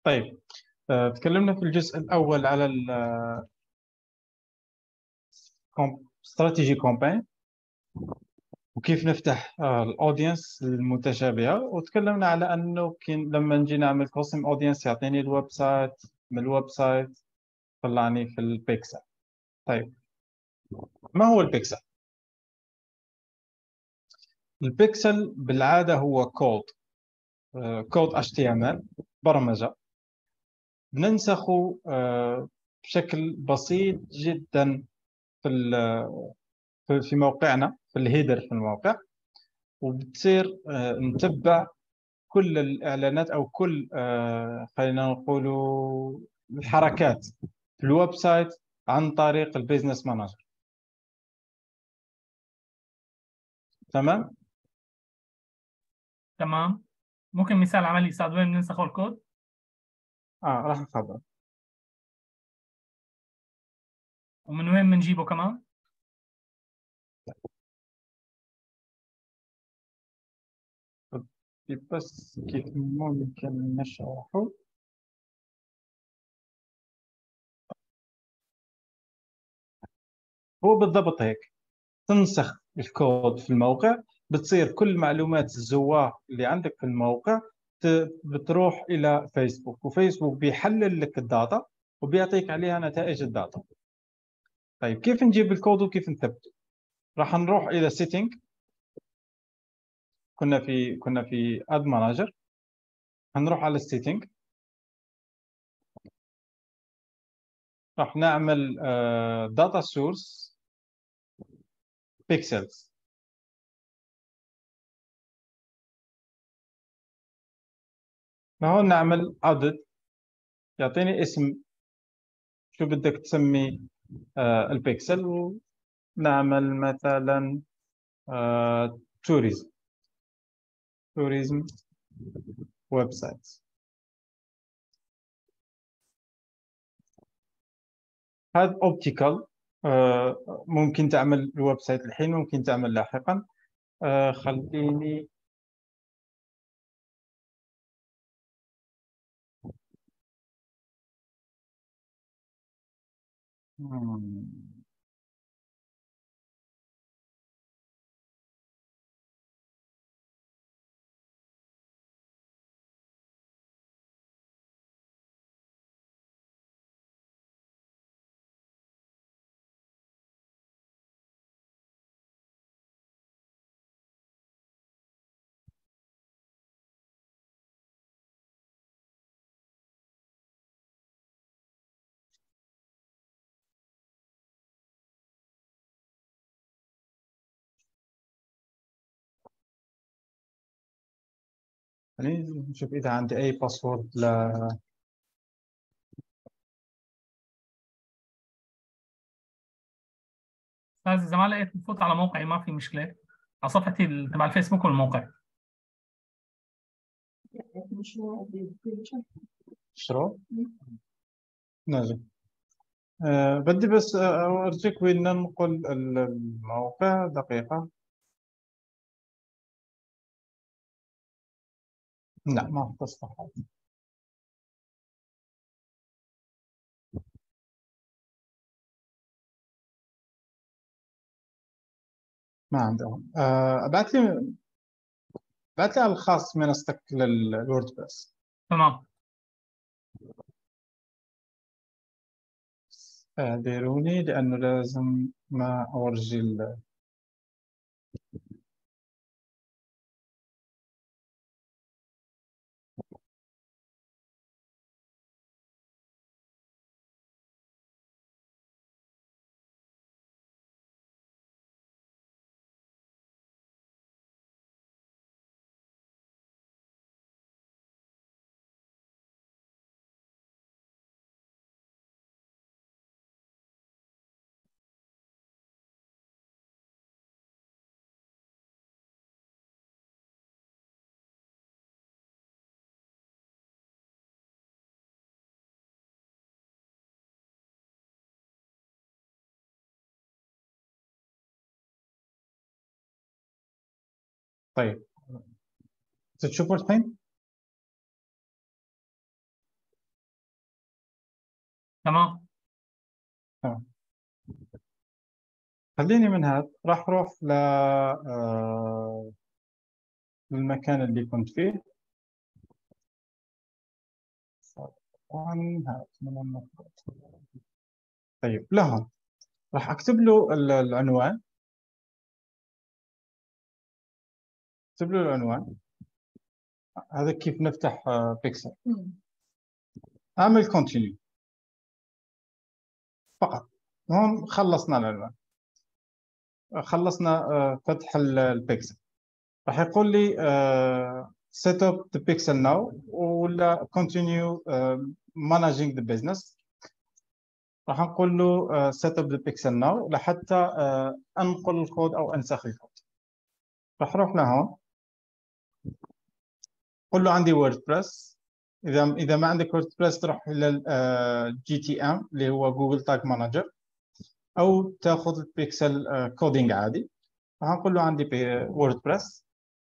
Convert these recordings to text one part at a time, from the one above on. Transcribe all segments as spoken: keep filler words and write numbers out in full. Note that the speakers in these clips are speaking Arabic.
طيب. آه، تكلمنا في الجزء الأول على الاستراتيجي كومبين وكيف نفتح الاودينس المتشابهة، وتكلمنا على أنه كين لما نجي نعمل كوستم اودينس يعطيني الويب سايت، من الويب سايت طلعني في البيكسل. طيب، ما هو البيكسل؟ البيكسل بالعادة هو كود آه، كود إتش تي إم إل، برمجة بننسخه آه، بشكل بسيط جدا في ال- في في موقعنا، في الهيدر في الموقع، وبتصير آه، نتبع كل الإعلانات أو كل آه، خلينا نقولوا الحركات في الويب سايت عن طريق البيزنس مانجر. تمام. تمام. ممكن مثال عملي استاذ وين ننسخ الكود؟ اه راح نخبر. ومن وين بنجيبه كمان؟ بس كيف ممكن نشرحه؟ هو بالضبط هيك. تنسخ الكود في الموقع، بتصير كل معلومات الزوار اللي عندك في الموقع ت- بتروح إلى فيسبوك، وفيسبوك بيحلل لك الداتا وبيعطيك عليها نتائج الداتا. طيب، كيف نجيب الكود وكيف نثبته؟ راح نروح إلى سيتنج. كنا في كنا في اد مانجر. هنروح على السيتنج، راح نعمل داتا سورس بيكسلز. هون نعمل عدد، يعطيني اسم شو بدك تسمي آه، البيكسل، ونعمل مثلا توريزم توريزم ويب سايت. هذا اوبتيكال. ممكن تعمل الويب سايت الحين، ممكن تعمل لاحقا. آه، خليني مم. خليني نشوف إذا عندي أي باسورد ل استاذ اذا ما لقيت بفوت على موقعي، ما في مشكله، على صفحتي ال- تبع الفيسبوك والموقع. شرو نجم. أه بدي بس آه، أورجيك وين ننقل الموقع. دقيقة. لا، ما في تصفح. ما عندهم. أه ابعت لي ابعت لي على الخاص منصتك للوردبريس. تمام. اعذروني لأنه لازم ما أورجي ال- طيب، تشوفوا الحين؟ تمام. تمام. خليني من هذا راح أروح ل آه، للمكان اللي كنت فيه. طبعاً هذا من المفروض. طيب لهون راح أكتب له ال- العنوان. أكتب له العنوان. هذا كيف نفتح آه، بيكسل. أعمل كونتينيو فقط. هون خلصنا العنوان، خلصنا آه، فتح ال- البيكسل. راح يقول لي آه، set up the pixel now ولا continue آه، managing the business. راح نقول له آه، set up the pixel now لحتى آه، انقل الكود او انسخ الكود. راح اروح لهون، قل له عندي ووردبريس. اذا اذا ما عندك ووردبريس تروح الى جي تي ام اللي هو جوجل تاج مانجر، او تاخذ البيكسل كودينج عادي. راح نقول له عندي ووردبريس.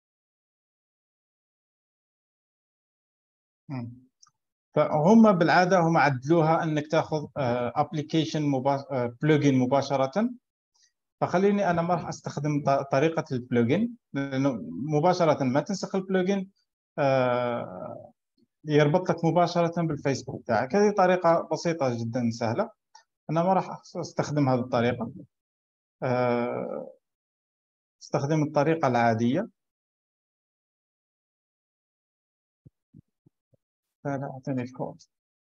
فهم بالعاده هم عدلوها انك تاخذ ابلكيشن بلوجن مباشره. فخليني انا ما راح استخدم ط- طريقه البلوجن، لانه مباشره ما تنسخ البلوجن آه، يربط لك مباشره بالفيسبوك تاعك. هذه طريقه بسيطه جدا سهله. انا ما راح استخدم هذه الطريقه، آه، استخدم الطريقه العاديه. فلا اعطيني الكود.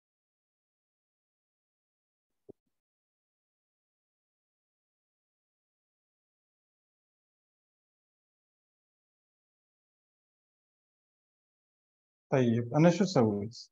طيب انا شو سويت؟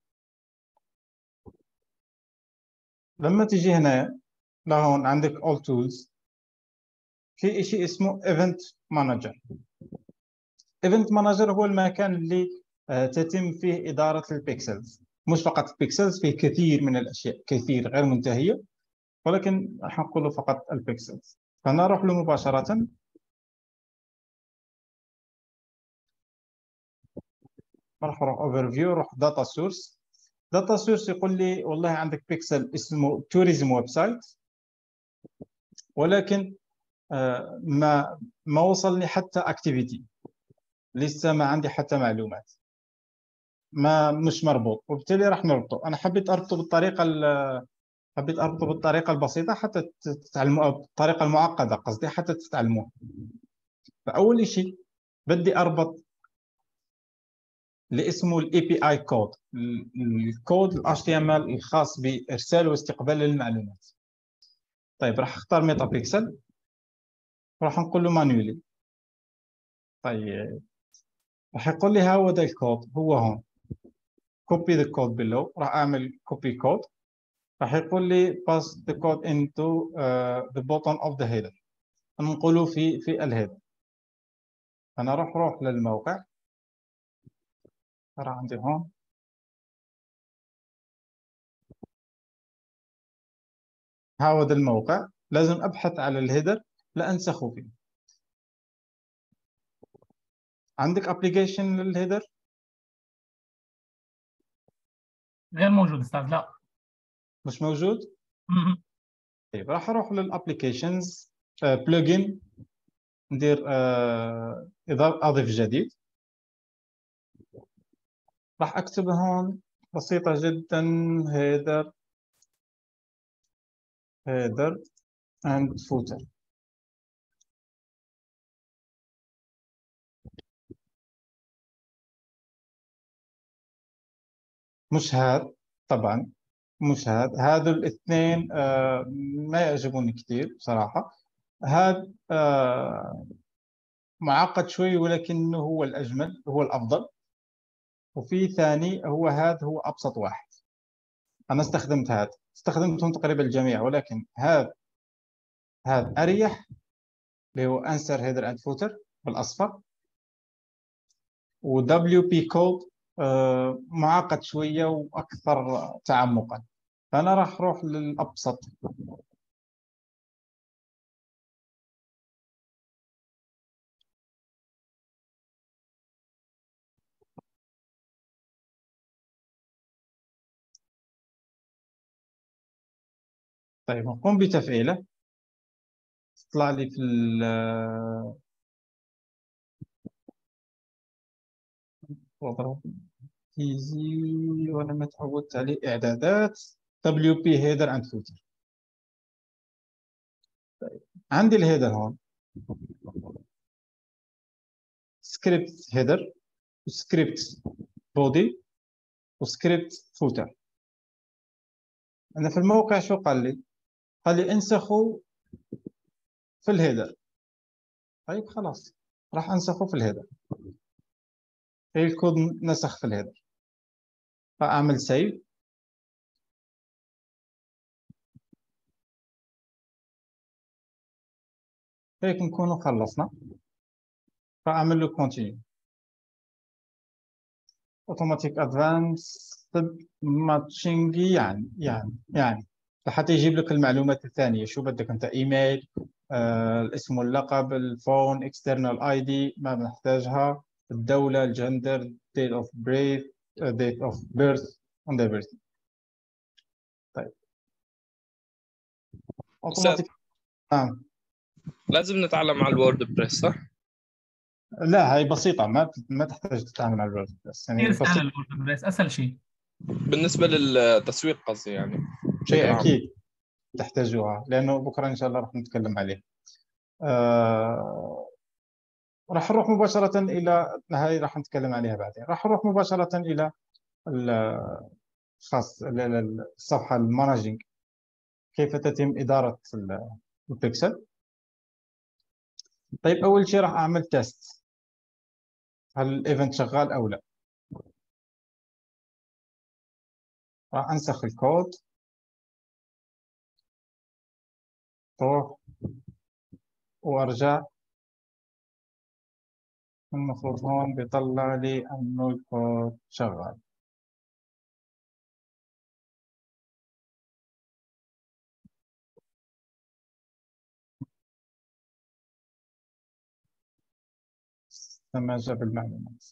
لما تيجي هنا لهون عندك all tools، في شيء اسمه event manager. ايفنت مانجر هو المكان اللي آه، تتم فيه إدارة البيكسلز. مش فقط البيكسلز، فيه كثير من الأشياء، كثير غير منتهية، ولكن راح نقول فقط البيكسلز. فأنا أروح له مباشرة. راح أروح أوفر فيو، أروح داتا سورس. داتا سورس يقول لي والله عندك بيكسل اسمه توريزم ويب سايت، ولكن آه، ما ما وصلني حتى اكتيفيتي، لسه ما عندي حتى معلومات، ما مش مربوط. وبالتالي راح نربطه. انا حبيت اربطه بالطريقه حبيت أربطه بالطريقة البسيطة حتى تتعلموا، أو الطريقة المعقدة قصدي حتى تتعلموها. فأول شيء بدي أربط اللي اسمه الاي بي اي كود، الكود ال إتش تي إم إل الخاص بإرسال واستقبال المعلومات. طيب راح أختار ميتا بيكسل، راح نقول له مانيولي. طيب راح يقول لي ها هو ده الكود، هو هون كوبي ذا كود below. راح أعمل كوبي كود. راح يقول لي pass the code into uh, the bottom of the header. نقوله في في الهيدر. أنا راح أروح للموقع. راح عندي هون هذا الموقع. لازم أبحث على الهيدر لأنسخه فيه. عندك ابلكيشن للهيدر؟ غير موجود استاذ، لا. مش موجود؟ مهم. طيب راح أروح للابلكيشنز، بلجن، ندير آه، إضافة أضيف جديد. راح أكتب هون بسيطة جدا هيدر هيدر اند فوتر. مش هاد طبعا، مش هاد. هذول الاثنين آه، ما يعجبوني كثير بصراحة. هاد آه، معقد شوي، ولكنه هو الأجمل، هو الأفضل. وفي ثاني هو هذا، هو أبسط واحد. أنا استخدمت هذا، استخدمتهم تقريبا الجميع، ولكن هذا هذا أريح، اللي هو أنسر هيدر أند فوتر بالأصفر. و دبليو بي كود معقد شوية وأكثر تعمقا. فأنا راح أروح للأبسط. طيب نقوم بتفعيله. تطلع لي في ال واضرب ايزي وانا ما تعودت عليه اعدادات دبليو بي هيدر اند فوتر. عندي الهيدر هون سكريبت هيدر وسكريبت بودي وسكريبت فوتر. انا في الموقع شو قال لي؟ قال لي انسخوا في الهيدر. طيب خلاص راح انسخه في الهيدر. هي الكود نسخ في الهيدر. فاعمل سيف. هيك نكون خلصنا. فاعمل له كونتينيو. اوتوماتيك ادفانسد ماتشنج يعني يعني يعني لحتى يجيب لك المعلومات الثانيه. شو بدك انت؟ ايميل، آه الاسم واللقب، الفون، اكسترنال اي دي ما بنحتاجها، الدوله، الجندر، ديت اوف بريث، ديت اوف بيرث اند everything. طيب أستاذ اوتوماتيك. آه. لازم نتعلم على الووردبريس صح؟ لا هي بسيطه، ما ما تحتاج تتعامل مع الوورد بس كثير يعني سهل بسيط. الووردبريس، اسهل شيء. بالنسبة للتسويق قصدي يعني بشكل ايه عام. اكيد تحتاجوها لانه بكره ان شاء الله راح نتكلم عليه. آه راح نروح مباشرة إلى هاي راح نتكلم عليها بعدين. راح نروح مباشرة إلى الخاص الصفحة المانجينج. كيف تتم إدارة البيكسل. طيب أول شيء راح أعمل تيست هل الإيفنت شغال أو لا. راح أنسخ الكود. روح وأرجع. المفروض هون بيطلع لي إنه الكود شغال. لما جاب المعلومات.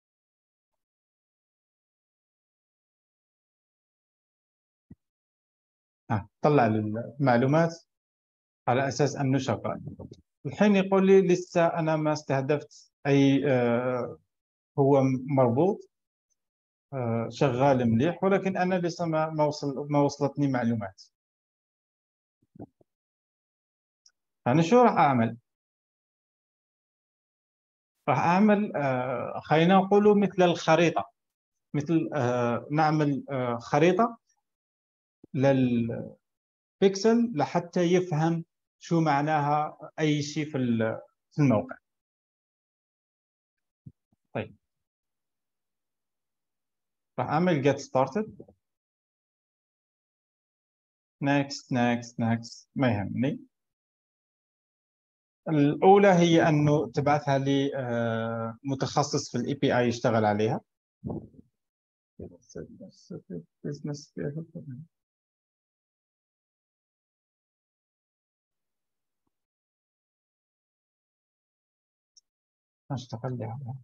آه. طلع لي المعلومات على أساس أنه شغال. الحين يقول لي لسه أنا ما استهدفت أي آه هو مربوط آه شغال مليح ولكن أنا لسه ما ما وصل ما وصلتني معلومات. أنا شو راح أعمل؟ راح أعمل آه خلينا نقول مثل الخريطة. مثل آه نعمل آه خريطة للبيكسل لحتى يفهم شو معناها أي شيء في في الموقع. طيب راح أعمل get started. next next next ما يهمني. الأولى هي أنه تبعثها لي متخصص في الإي بي آي يشتغل عليها. أشتغل لي عليها.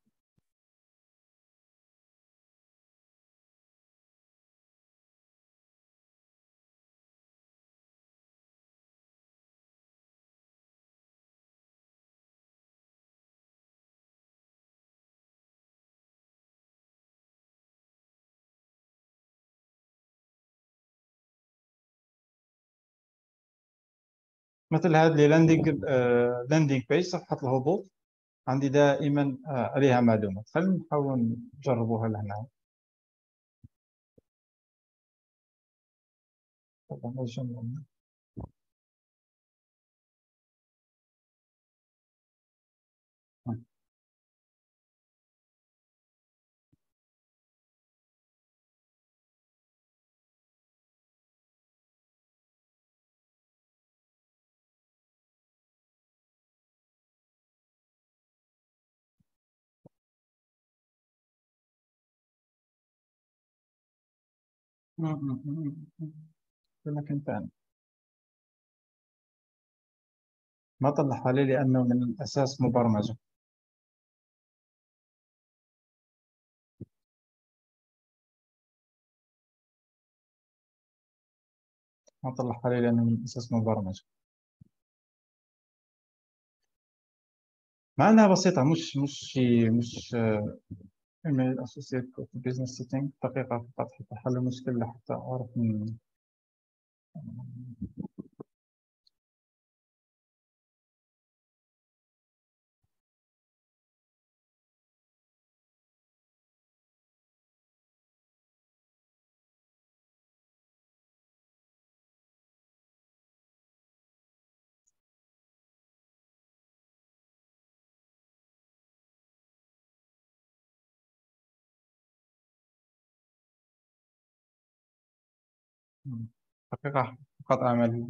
مثل هذه لاندنج لاندنج بيج صفحة الهبوط عندي دائما آه، عليها معلومات. خلينا نحاول نجربوها لهنا. طبعا الجملة. في مكان ثاني ما طلع حالي لأنه من الأساس مبرمجة. نطلع عليه لأنه من أساس مبرمج. مع أنها بسيطة، مش مش شيء مش إيميل أسوسيت بزنس سيتنج. دقيقة فقط حتى حل المشكلة، حتى أعرف من دقيقة فقط أعمل.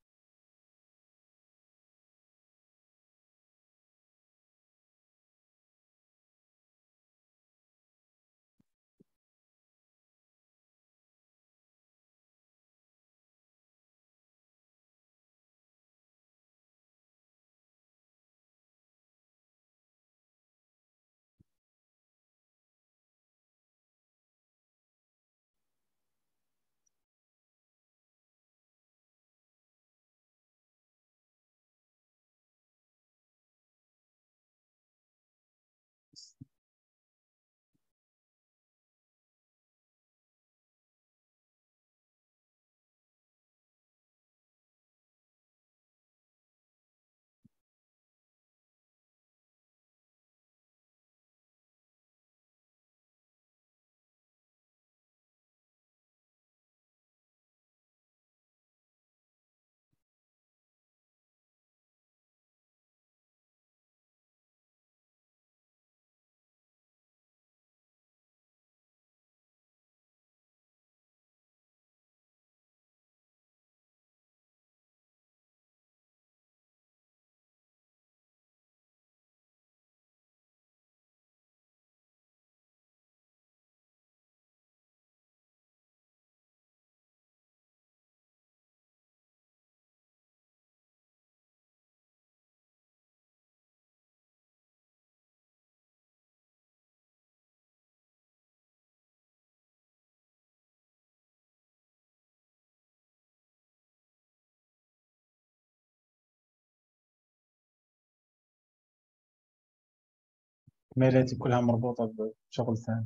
إيميلاتي كلها مربوطة بشغل ثاني.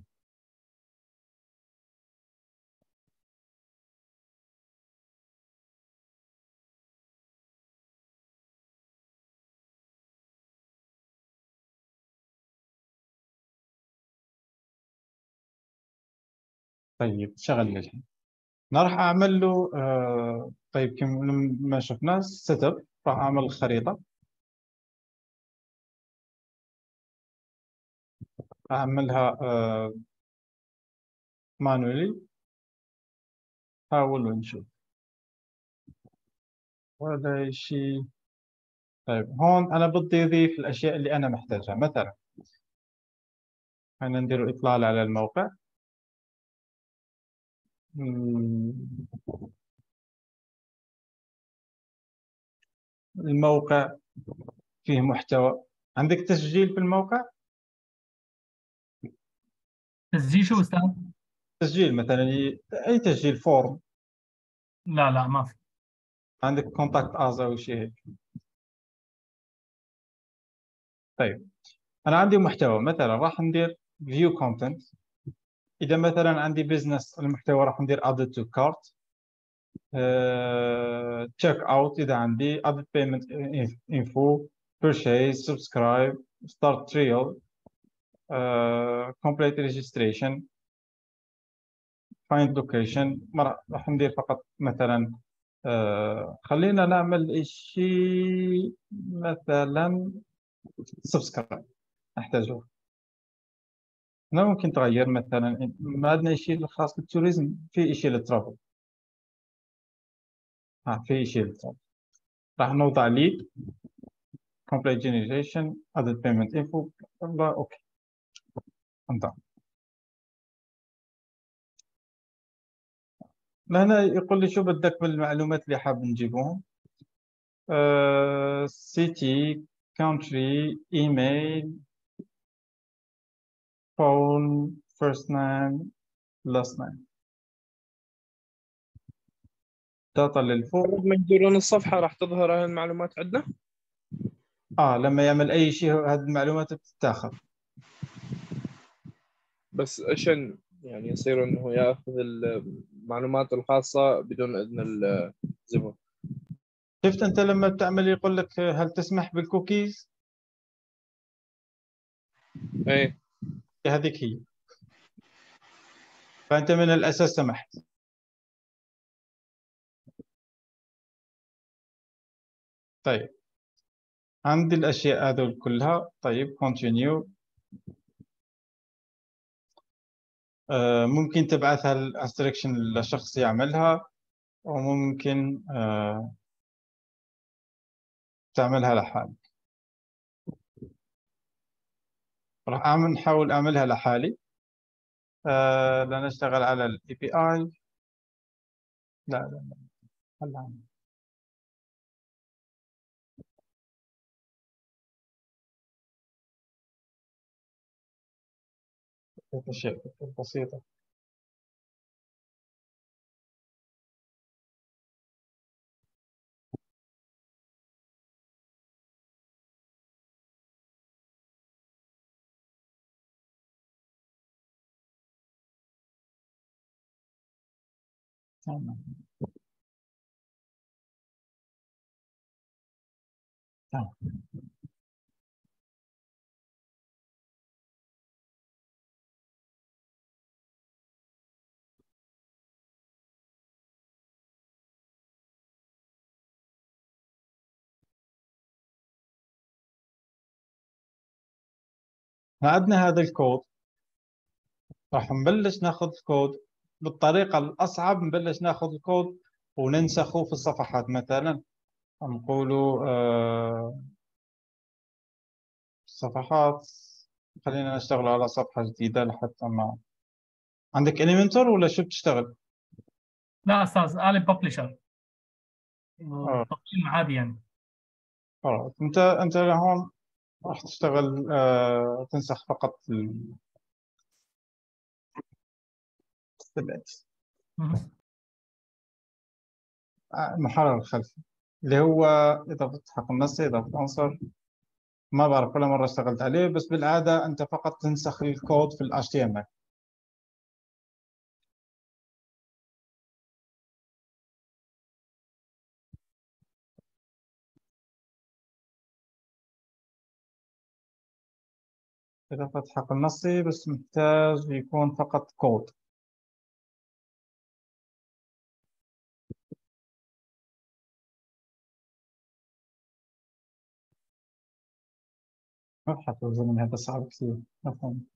طيب شغل الحين. أنا راح أعمل له آه طيب كم ما شفنا سيت اب. راح أعمل الخريطة، أعملها آه مانولي. حاول ونشوف ولا شيء. طيب هون أنا بدي أضيف الأشياء اللي أنا محتاجها. مثلا خلينا ندير إطلال على الموقع. مم، الموقع فيه محتوى. عندك تسجيل في الموقع؟ تسجيل شو أستاذ؟ تسجيل مثلا ي- أي تسجيل فورم. لا لا ما في. عندك كونتاكت أز أو شيء هيك؟ طيب أنا عندي محتوى، مثلا راح ندير فيو كونتنت. إذا مثلا عندي بزنس المحتوى راح ندير add to cart. تشيك اوت إذا عندي add payment info purchase subscribe start trial uh, complete registration find location. مرة راح ندير فقط مثلا uh, خلينا نعمل شيء مثلا subscribe نحتاجه. هنا ممكن تغير مثلا ما عندنا شيء الخاص بالتوريزم، في شيء للترافل. ها في شيء للترافل راح نوضع ليد complete generation added payment info. والله اوكي انت هنا يقول لي شو بدك بالمعلومات اللي حاب نجيبهم. سيتي كونتري ايميل فون فيرست نيم لاست نيم. الداتا اللي فوق. لما يدورون الصفحة راح تظهر هاي المعلومات عندنا. اه لما يعمل اي شيء هذه المعلومات بتتاخذ. بس عشان يعني يصير انه ياخذ المعلومات الخاصة بدون اذن الزبون. شفت انت لما بتعمل يقول لك هل تسمح بالكوكيز؟ ايه. هذيك هي. فانت من الاساس سمحت. طيب عندي الاشياء هذول كلها. طيب continue. آه ممكن تبعثها الانستركشن لشخص يعملها، وممكن آه تعملها لحالك. راح اعمل نحاول اعملها لحالي. آه لنشتغل على الاي بي اي. لا لا لا هلا اشياء بسيطة. تمام. تمام. عندنا هذا الكود. راح نبلش ناخذ الكود بالطريقة الأصعب. نبلش ناخذ الكود وننسخه في الصفحات. مثلا نقولوا آه صفحات. خلينا نشتغل على صفحة جديدة لحتى ما. عندك إليمنتور ولا شو بتشتغل؟ لا استاذ، قالب ببلشر اه تقييم عادي يعني. خلاص. أنت أنت لهون راح تشتغل آه تنسخ فقط ال- مهم. المحرر الخلفي اللي هو إضافة حق النص، إضافة عنصر. ما بعرف ولا مرة اشتغلت عليه، بس بالعادة أنت فقط تنسخ الكود في ال إتش تي إم إل. إضافة حق النصي بس محتاج يكون فقط كود. ابحث الزمن هذا صعب كثير مفهوم.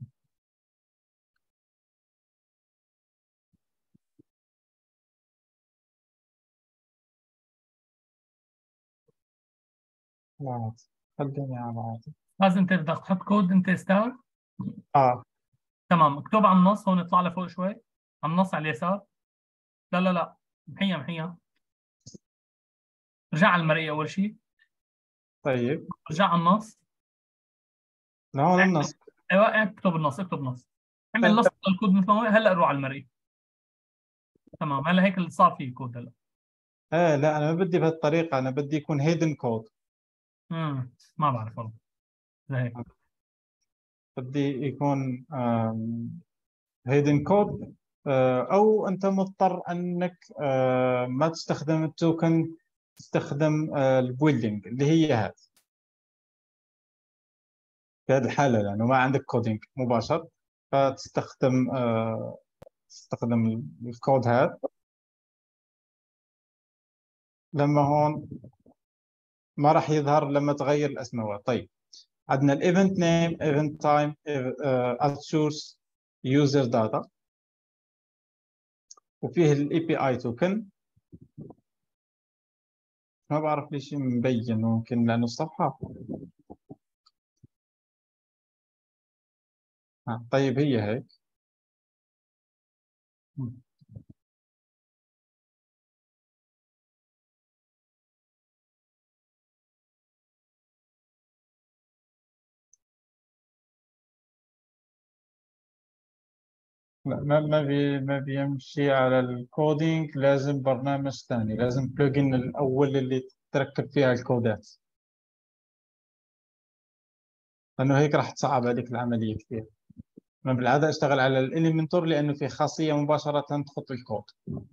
لا عادي. خليني على عادي. لازم انت بدك تحط كود انت استاذ. آه تمام، اكتب على النص هون، اطلع لفوق شوي على النص على اليسار. لا لا لا، محيها محيها. رجع على المرئي اول شيء. طيب رجع على النص. لهون النص. ايوه اكتب النص، اكتب نص. اعمل نص الكود مثل ما هو. هلا روح على المرئي. تمام، هلا هيك اللي صار فيه كود هلا. آه لا أنا ما بدي بهالطريقة. أنا بدي يكون هيدن كود. امم ما بعرف والله زي هيك. بدي يكون هيدن كود. أو أنت مضطر أنك آه ما تستخدم التوكن، تستخدم آه البويلدينج اللي هي هذه. في هذه الحالة لأنه ما عندك كودينج مباشر، فتستخدم آه تستخدم الكود هذا. لما هون ما راح يظهر لما تغير الأسماء. طيب عندنا الايفنت نيم، ايفنت تايم، ات سورس، يوزر داتا، وفيه الاي بي اي توكن. ما بعرف ليش مبين، ممكن لأنه الصفحة. آه. طيب هي هيك. لا، ما ما بي ما بيمشي على الكودينج، لازم برنامج ثاني، لازم بلجن الأول اللي تركب فيها الكودات، لأنه هيك راح تصعب عليك العملية كثير. أنا بالعادة أشتغل على الإليمنتور لأنه في خاصية مباشرة تخط الكود.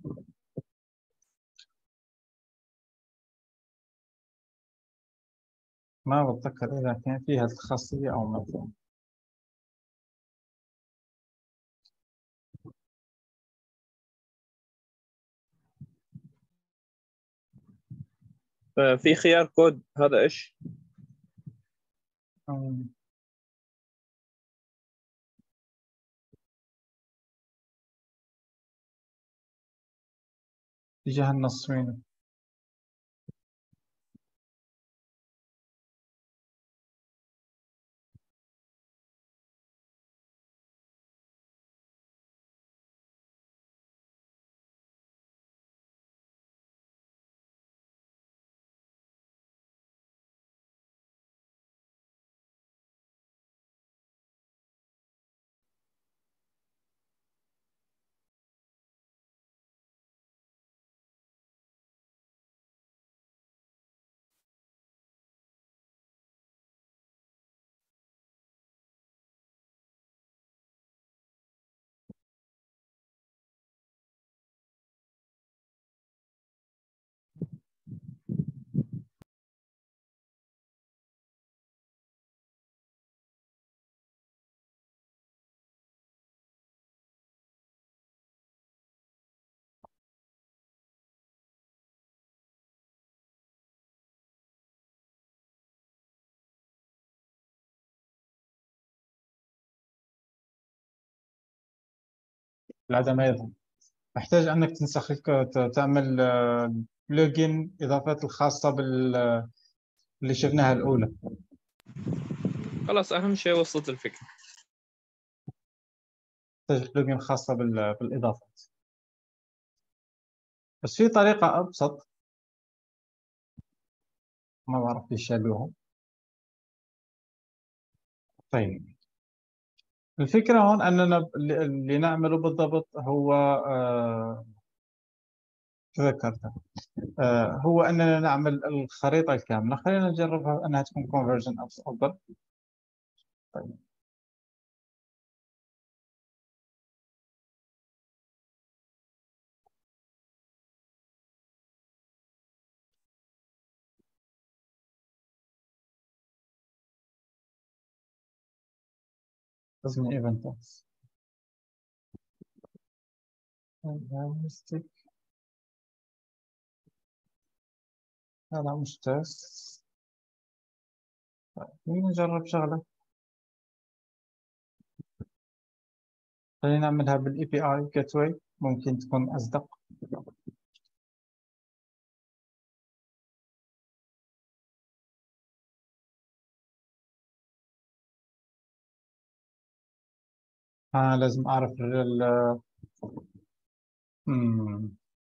ما بتذكر إذا كان فيها الخاصية أو ما كان. في خيار كود هذا إيش؟ أم. تجاه النص وين؟ العدم أيضا محتاج أنك تنسخ الك- تعمل بلجن إضافات الخاصة بال اللي شفناها الأولى. خلاص أهم شيء وصلت الفكرة. تحتاج بلجن خاصة بال- بالإضافات، بس في طريقة أبسط ما بعرف ليش شالوها. طيب، الفكرة هون أننا اللي اللي نعمله بالضبط هو آه، تذكرتها، آه، هو أننا نعمل الخريطة الكاملة. خلينا نجربها أنها تكون conversion أفضل. طيب، لازم ايفنتات. هذا مش تيست. خلينا نجرب شغلة، خلينا نعملها بالاي بي اي جيت واي، ممكن تكون أصدق. آه لازم أعرف ال مم.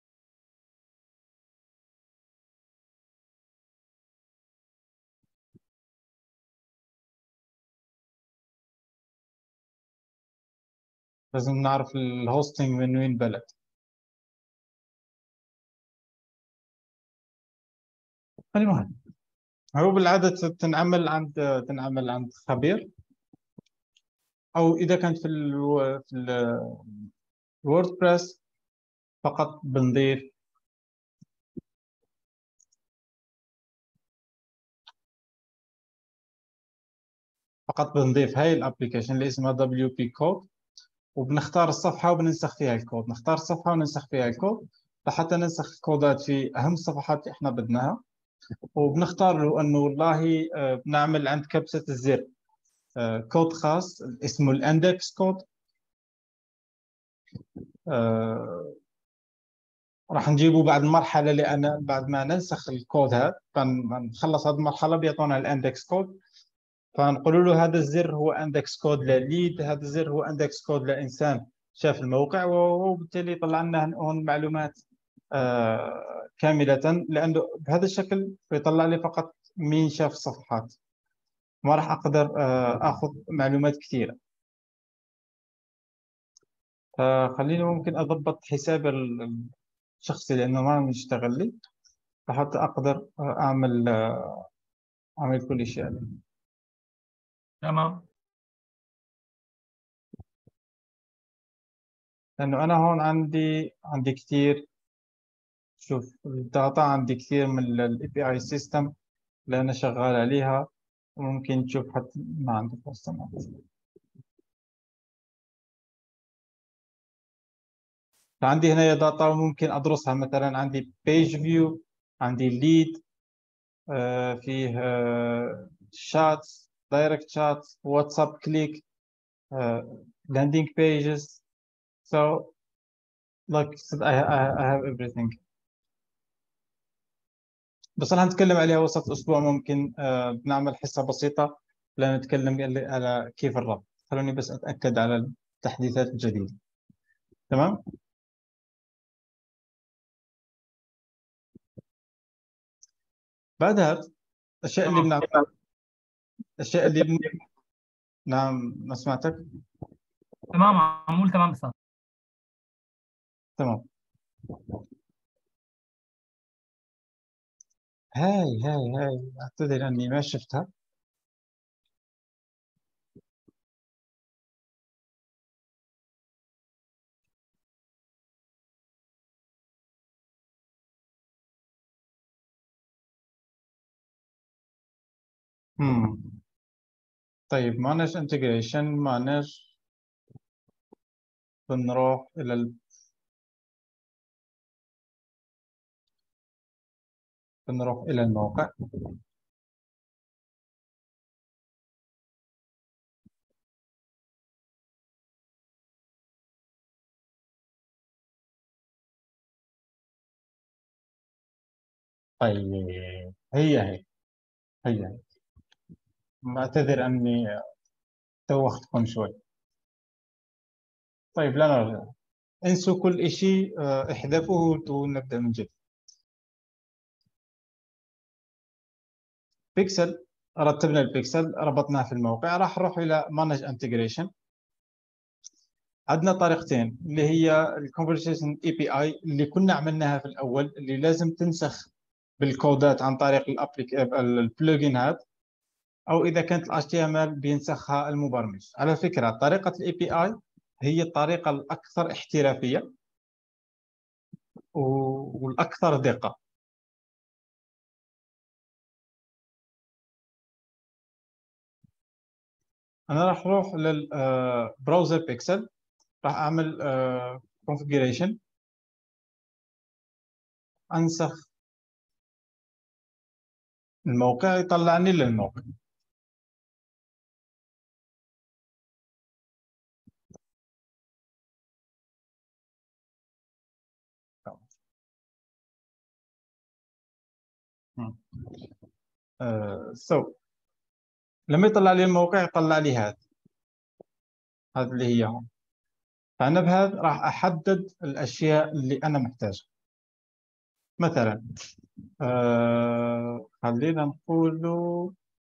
لازم نعرف الهوستنج من وين بلد. المهم، هو بالعادة تنعمل عند تنعمل عند خبير، أو إذا كانت في ال في الووردبريس فقط بنضيف فقط بنضيف هاي الابلكيشن اللي اسمها دبليو بي كود، وبنختار الصفحة وبننسخ فيها الكود. نختار الصفحة وننسخ فيها الكود لحتى ننسخ الكودات في أهم الصفحات اللي إحنا بدناها. وبنختار له أنه والله آه، بنعمل عند كبسة الزر آه، كود خاص اسمه الاندكس كود. آه، راح نجيبه بعد المرحلة اللي أنا بعد ما ننسخ الكود هذا، فنخلص هذه المرحلة بيعطونا الاندكس كود، فنقول له هذا الزر هو اندكس كود لليد، هذا الزر هو اندكس كود لإنسان شاف الموقع، وبالتالي طلع لنا هون معلومات آه كاملة، لأنه بهذا الشكل بيطلع لي فقط مين شاف الصفحات، ما راح أقدر آه أخذ معلومات كثيرة. فخليني ممكن أضبط حساب ال- الشخصي لأنه ما عم يشتغل لي، لحتى أقدر أعمل أعمل كل شيء عليه. تمام. لأنه أنا هون عندي عندي كثير، شوف الداتا عندي كثير من ال إي بي آي system اللي أنا شغال عليها، وممكن تشوف حتى ما عندي فرصة. فعندي هنا داتا وممكن أدرسها، مثلا عندي page view، عندي lead، آه فيه شاتس، دايركت شاتس، واتساب كليك، landing pages. So like I said, I, I, I have everything. بس راح نتكلم عليها وسط أسبوع، ممكن آه بنعمل حصة بسيطة لنتكلم على كيف الربط. خلوني بس أتأكد على التحديثات الجديدة. تمام. بعدها الأشياء اللي تمام. بنعملها، الأشياء اللي بن... نعم، ما سمعتك. تمام معمول. تمام استاذ. تمام. هاي هاي هاي أعتذر أني ما شفتها. مم. طيب manage integration manage، بنروح إلى ال... بنروح إلى الموقع. طيب هي هي هي هي أعتذر أني توختكم شوي. طيب لا نرجع، انسوا كل شيء، آه، احذفوه ونبدأ من جديد. بيكسل، رتبنا البيكسل، ربطناه في الموقع. راح نروح إلى مانج انتجريشن. عندنا طريقتين، اللي هي الكونفرسيشن اي بي اي اللي كنا عملناها في الأول، اللي لازم تنسخ بالكودات عن طريق البلوجينات، أو إذا كانت ال إتش تي إم إل بينسخها المبرمج. على فكرة طريقة الاي بي اي هي الطريقة الأكثر احترافية والأكثر دقة. أنا راح أروح للبراوزر بيكسل، راح أعمل configuration، أنسخ الموقع، يطلعني للموقع. Uh, so لما يطلع لي الموقع يطلع لي هذا هذا اللي هي هون. فأنا بهذا راح أحدد الأشياء اللي أنا محتاجها. مثلا آه خلينا نقول له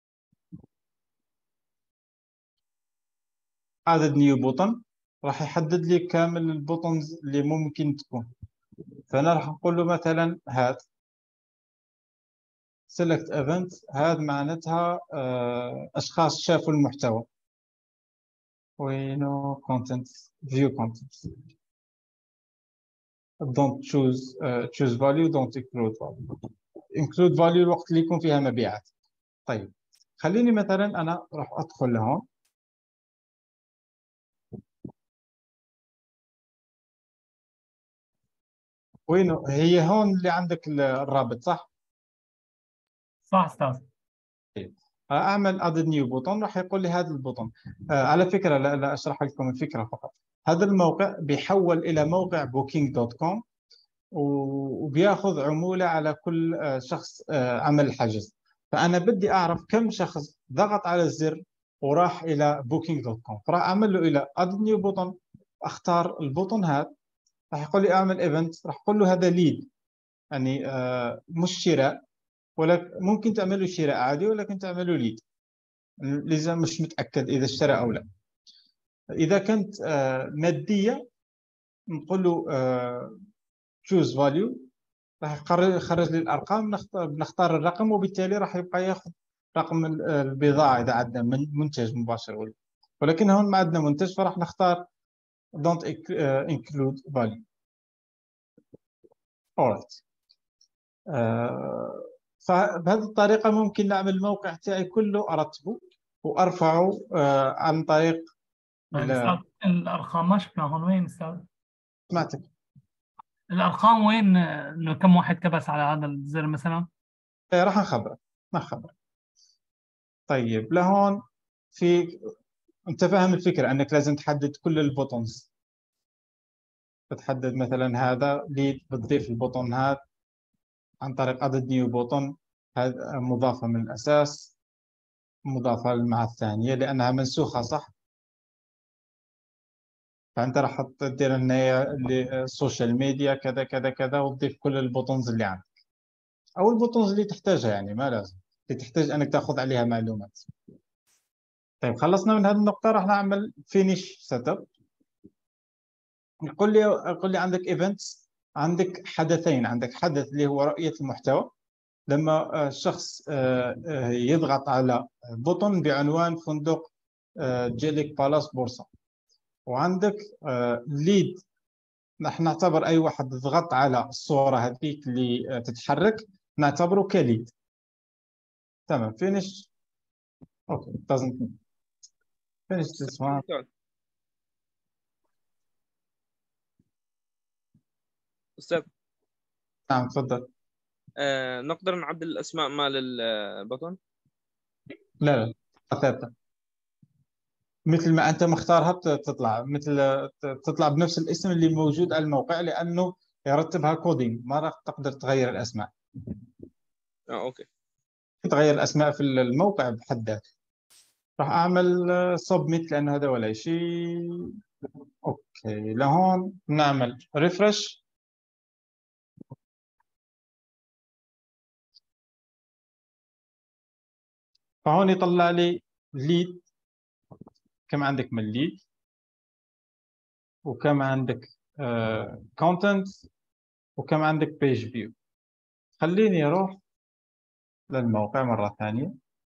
add new button، راح يحدد لي كامل البوتنز اللي ممكن تكون. فأنا راح أقول له مثلا هذا select event، هذا معناتها آه أشخاص شافوا المحتوى. وينو content view content don't choose uh, choose value don't include value include value الوقت اللي يكون فيها مبيعات. طيب خليني مثلا أنا راح أدخل لهون، وينه هي هون اللي عندك الرابط صح؟ صح استاذ. طيب أعمل add new button، راح يقول لي هذا البوتون. آه على فكرة لا, لا أشرح لكم الفكرة فقط. هذا الموقع بيحول إلى موقع بوكينج دوت كوم، وبياخذ عمولة على كل آه شخص آه عمل الحجز. فأنا بدي أعرف كم شخص ضغط على الزر وراح إلى بوكينج دوت كوم، فراح أعمل له إلى add new button، أختار البوتون هذا، راح يقول لي أعمل إيفنت، راح أقول له هذا ليد، يعني آه مش شراء، ولكن ممكن تعملوا شراء عادي، ولكن تعملوا ليد لذا مش متأكد إذا اشترى أو لا. إذا كنت آه مادية نقول له choose value، راح يخرج لي الارقام، نختار الرقم، وبالتالي راح يبقى ياخذ رقم البضاعه اذا عندنا من منتج مباشر. ولكن هون ما عندنا منتج، فراح نختار don't include value. alright. فبهذه الطريقه ممكن نعمل الموقع تاعي كله، ارتبه وارفعه عن طريق الارقام. ما شفنا هون وين استاذ؟ سمعتك. الارقام وين؟ انه كم واحد كبس على هذا الزر مثلا؟ ايه راح نخبرك، ما خبرك. طيب لهون في، انت فاهم الفكره انك لازم تحدد كل البوتونز. بتحدد مثلا هذا ليد، بتضيف البوتون هذا عن طريق add new button، هذا مضافه من الاساس، مضافه مع الثانيه لانها منسوخه صح. فانت راح تدير ان هي السوشيال ميديا كذا كذا كذا، وتضيف كل البوتونز اللي عندك او البوتونز اللي تحتاجها، يعني ما لازم اللي تحتاج انك تاخذ عليها معلومات. طيب خلصنا من هذه النقطه، راح نعمل فينيش سيت اب. يقول لي يقول لي عندك ايفنتس، عندك حدثين. عندك حدث اللي هو رؤيه المحتوى، لما الشخص يضغط على بوتون بعنوان فندق جيليك بالاس بورصه. وعندك ليد، نحن نعتبر اي واحد ضغط على الصوره هذيك اللي تتحرك نعتبره كليد. تمام. فينيش. اوكي doesn't finish this one. استاذ نعم تفضل. آه، نقدر نعدل الاسماء مال البطن؟ لا لا ثابته مثل ما انت مختارها تطلع، مثل تطلع بنفس الاسم اللي موجود على الموقع، لانه يرتبها كودينج، ما راح تقدر تغير الاسماء. اه اوكي. تغير الاسماء في الموقع بحد ذاته. راح اعمل سبميت لانه هذا ولا شيء. اوكي لهون نعمل ريفرش. فهون يطلع لي ليد، كم عندك من ليد، وكم عندك كونتنت، uh, وكم عندك بيج فيو. خليني اروح للموقع مرة ثانية.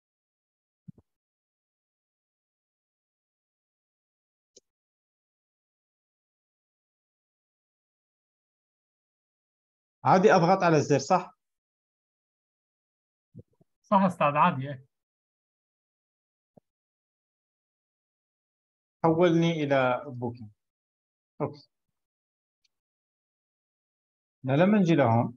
عادي اضغط على الزر صح؟ صح استاذ، عادي. ايه حولني الى بوكينج. اوكي لما نجي لهون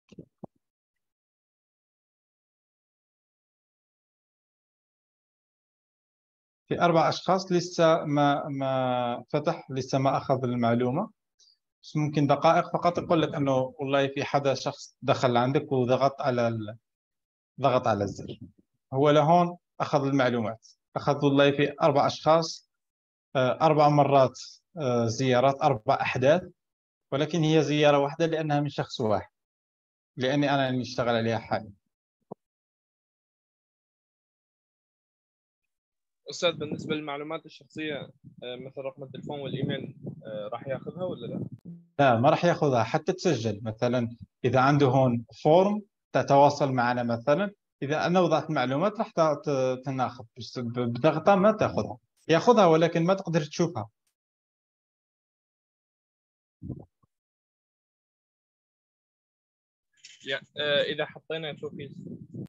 في اربع اشخاص لسه ما ما فتح، لسه ما اخذ المعلومه، بس ممكن دقائق فقط يقول لك انه والله في حدا شخص دخل عندك وضغط على ال... ضغط على الزر. هو لهون اخذ المعلومات، اخذ والله في اربع اشخاص، اربع مرات زيارات، اربع احداث، ولكن هي زياره واحده لانها من شخص واحد، لاني انا اللي اشتغل عليها حاليا. استاذ بالنسبه للمعلومات الشخصيه مثل رقم التليفون والايميل راح ياخذها ولا لا؟ لا ما راح ياخذها حتى تسجل. مثلا اذا عنده هون فورم تتواصل معنا، مثلا اذا انا وضعت معلومات راح تناخذ، بس بضغطه ما تاخذها، ياخذها ولكن ما تقدر تشوفها. يعني اذا حطينا كوكيز،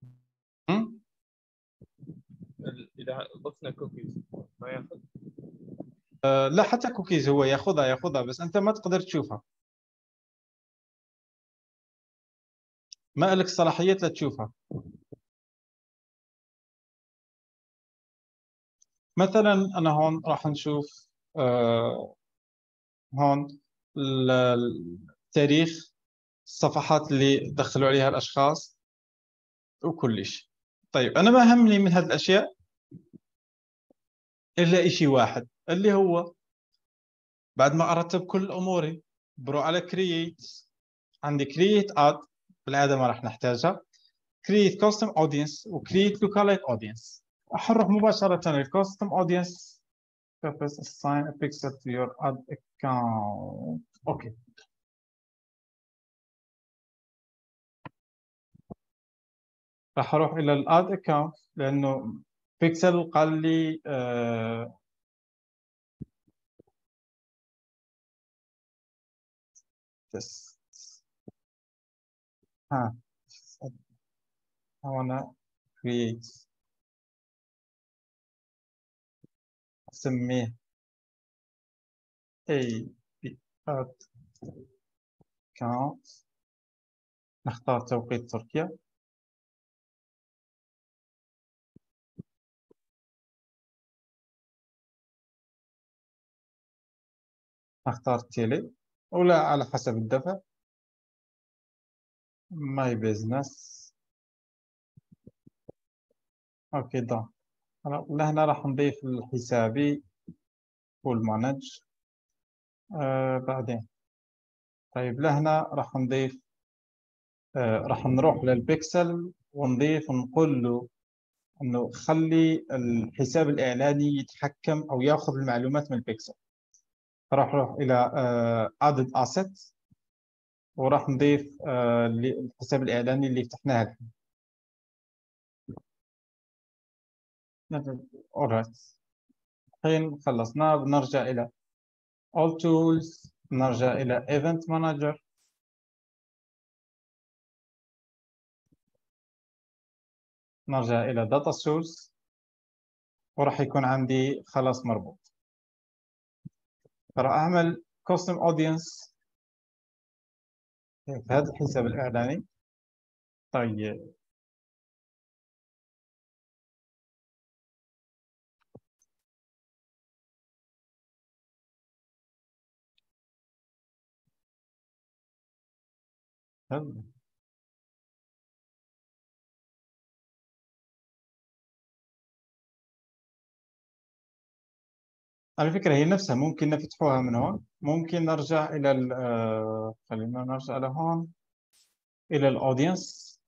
اذا ضفنا كوكيز ما ياخذ؟ أه لا حتى كوكيز هو ياخذها ياخذها بس انت ما تقدر تشوفها، ما لك صلاحيه لتشوفها. مثلا انا هون راح نشوف أه هون التاريخ، الصفحات اللي دخلوا عليها الاشخاص وكل شيء. طيب انا ما همني من هذه الاشياء الا شيء واحد، اللي هو بعد ما ارتب كل اموري بروح على كرييت. عندي كرييت اد، بالعاده ما راح نحتاجها. كرييت كاستم اودينس وكرييت لوكالايت اودينس. راح نروح مباشره للكاستم اودينس purpose assign a pixel to your ad account. اوكي. راح اروح الى الاد اكونت لانه بيكسل قال لي آه بس ها هنا create اسميه A B ad account. نختار توقيت تركيا. نختار تيلي ولا على حسب الدفع. ماي بيزنس. اوكي ده لهنا راح نضيف الحسابي والمانج آه بعدين. طيب لهنا راح نضيف آه راح نروح للبيكسل ونضيف ونقول له انه خلي الحساب الاعلاني يتحكم او ياخذ المعلومات من البيكسل. راح نروح الى آه added asset وراح نضيف آه الحساب الاعلاني اللي فتحناه الحين. alright. الحين خلصنا بنرجع الى all tools. نرجع الى event manager. نرجع الى data source وراح يكون عندي خلاص مربوط. راح اعمل custom audience في هذا الحساب الاعلاني. طيب على فكرة هي نفسها ممكن نفتحوها من هون. ممكن نرجع إلى ال آه، خلينا نرجع لهون إلى الأودينس.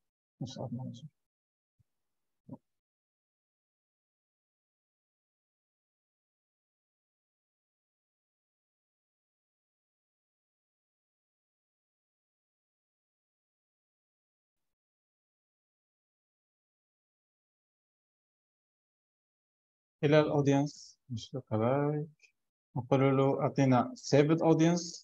إلى الأودينس نشوف كذلك. نقول له أعطينا saved audience.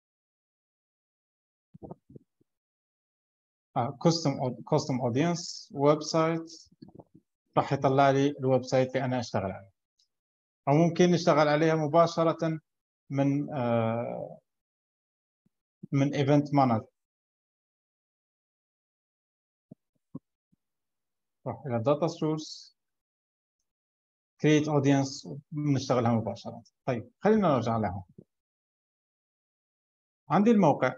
آه custom custom audience ويب سايت. راح يطلع لي الويب سايت اللي أنا أشتغل عليه. أو ممكن نشتغل عليها مباشرة من آه من event manager. راح إلى data source create audience ونشتغلها مباشرة. طيب خلينا نرجع لها. عندي الموقع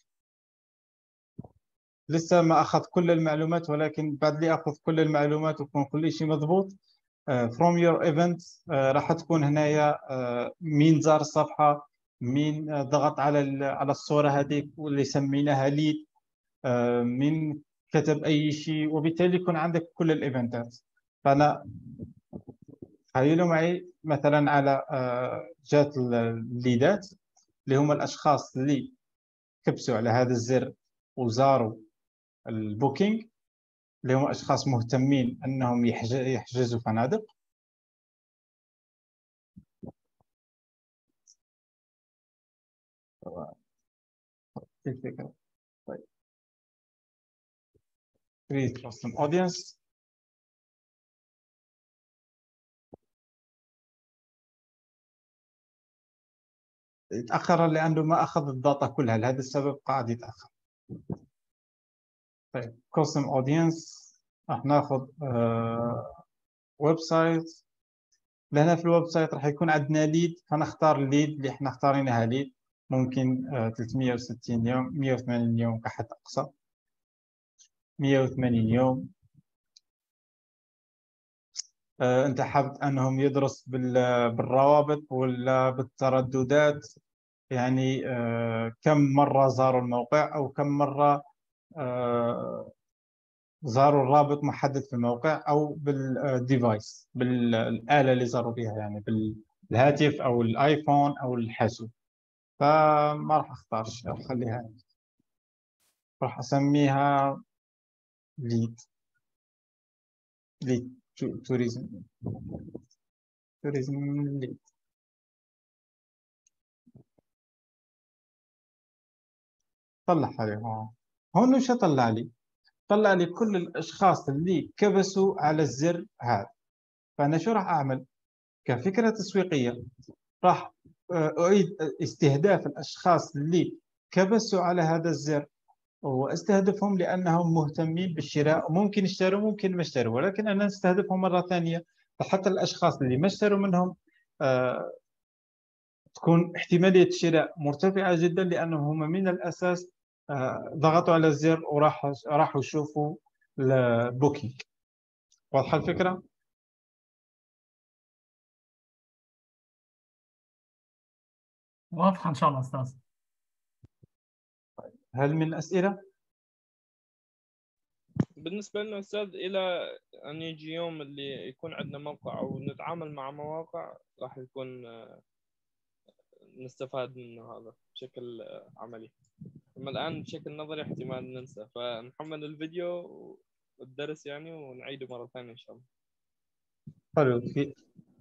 لسه ما أخذ كل المعلومات ولكن بعد لي أخذ كل المعلومات ويكون كل شيء مضبوط. uh, from your event uh, راح تكون هنايا uh, مين زار الصفحة، مين uh, ضغط على على الصورة هذيك واللي سميناها ليد، uh, مين كتب أي شيء، وبالتالي يكون عندك كل الإيفنتات. فأنا خليله معي مثلا على uh, جات الليدات اللي هم الأشخاص اللي كبسوا على هذا الزر وزاروا البوكينج، اللي هم أشخاص مهتمين أنهم يحجزوا فنادق. الفكرة. طيب create custom audience. يتأخر لأنه ما أخذ الداتا كلها، لهذا السبب قاعد يتأخر. طيب custom audience راح ناخذ ويب سايت. لهنا في الويب سايت راح يكون عندنا ليد، فنختار الليد اللي احنا اختارينها ليد. ممكن آه ثلاثمئة وستين يوم، مئة وثمانين يوم كحد أقصى، مئة وثمانين يوم. آه أنت حابب أنهم يدرس بالروابط ولا بالترددات، يعني آه كم مرة زاروا الموقع أو كم مرة آه زاروا الرابط محدد في الموقع، أو بالديفايس بالآلة اللي زاروا بها، يعني الهاتف أو الآيفون أو الحاسوب. فما راح أختار شيء، راح أخليها، راح أسميها ليد ليد توريزم توريزم ليد. طلع لي هون هون وش طلع لي؟ طلع لي كل الأشخاص اللي كبسوا على الزر هذا. فأنا شو راح أعمل كفكرة تسويقية؟ راح أعيد استهداف الأشخاص اللي كبسوا على هذا الزر واستهدفهم لأنهم مهتمين بالشراء، ممكن يشتروا ممكن ما يشتروا، ولكن أنا استهدفهم مرة ثانية. فحتى الأشخاص اللي ما اشتروا منهم آه تكون احتمالية الشراء مرتفعة جدا، لأنهم هم من الأساس آه ضغطوا على الزر وراح راحوا يشوفوا البوكينج. واضحة الفكرة؟ واضحة إن شاء الله أستاذ. هل من أسئلة؟ بالنسبة لنا أستاذ، إلى أن يجي يوم اللي يكون عندنا موقع أو نتعامل مع مواقع راح يكون نستفاد منه هذا بشكل عملي. أما الآن بشكل نظري احتمال ننسى، فنحمل الفيديو والدرس يعني ونعيده مرة ثانية إن شاء الله. حلو. في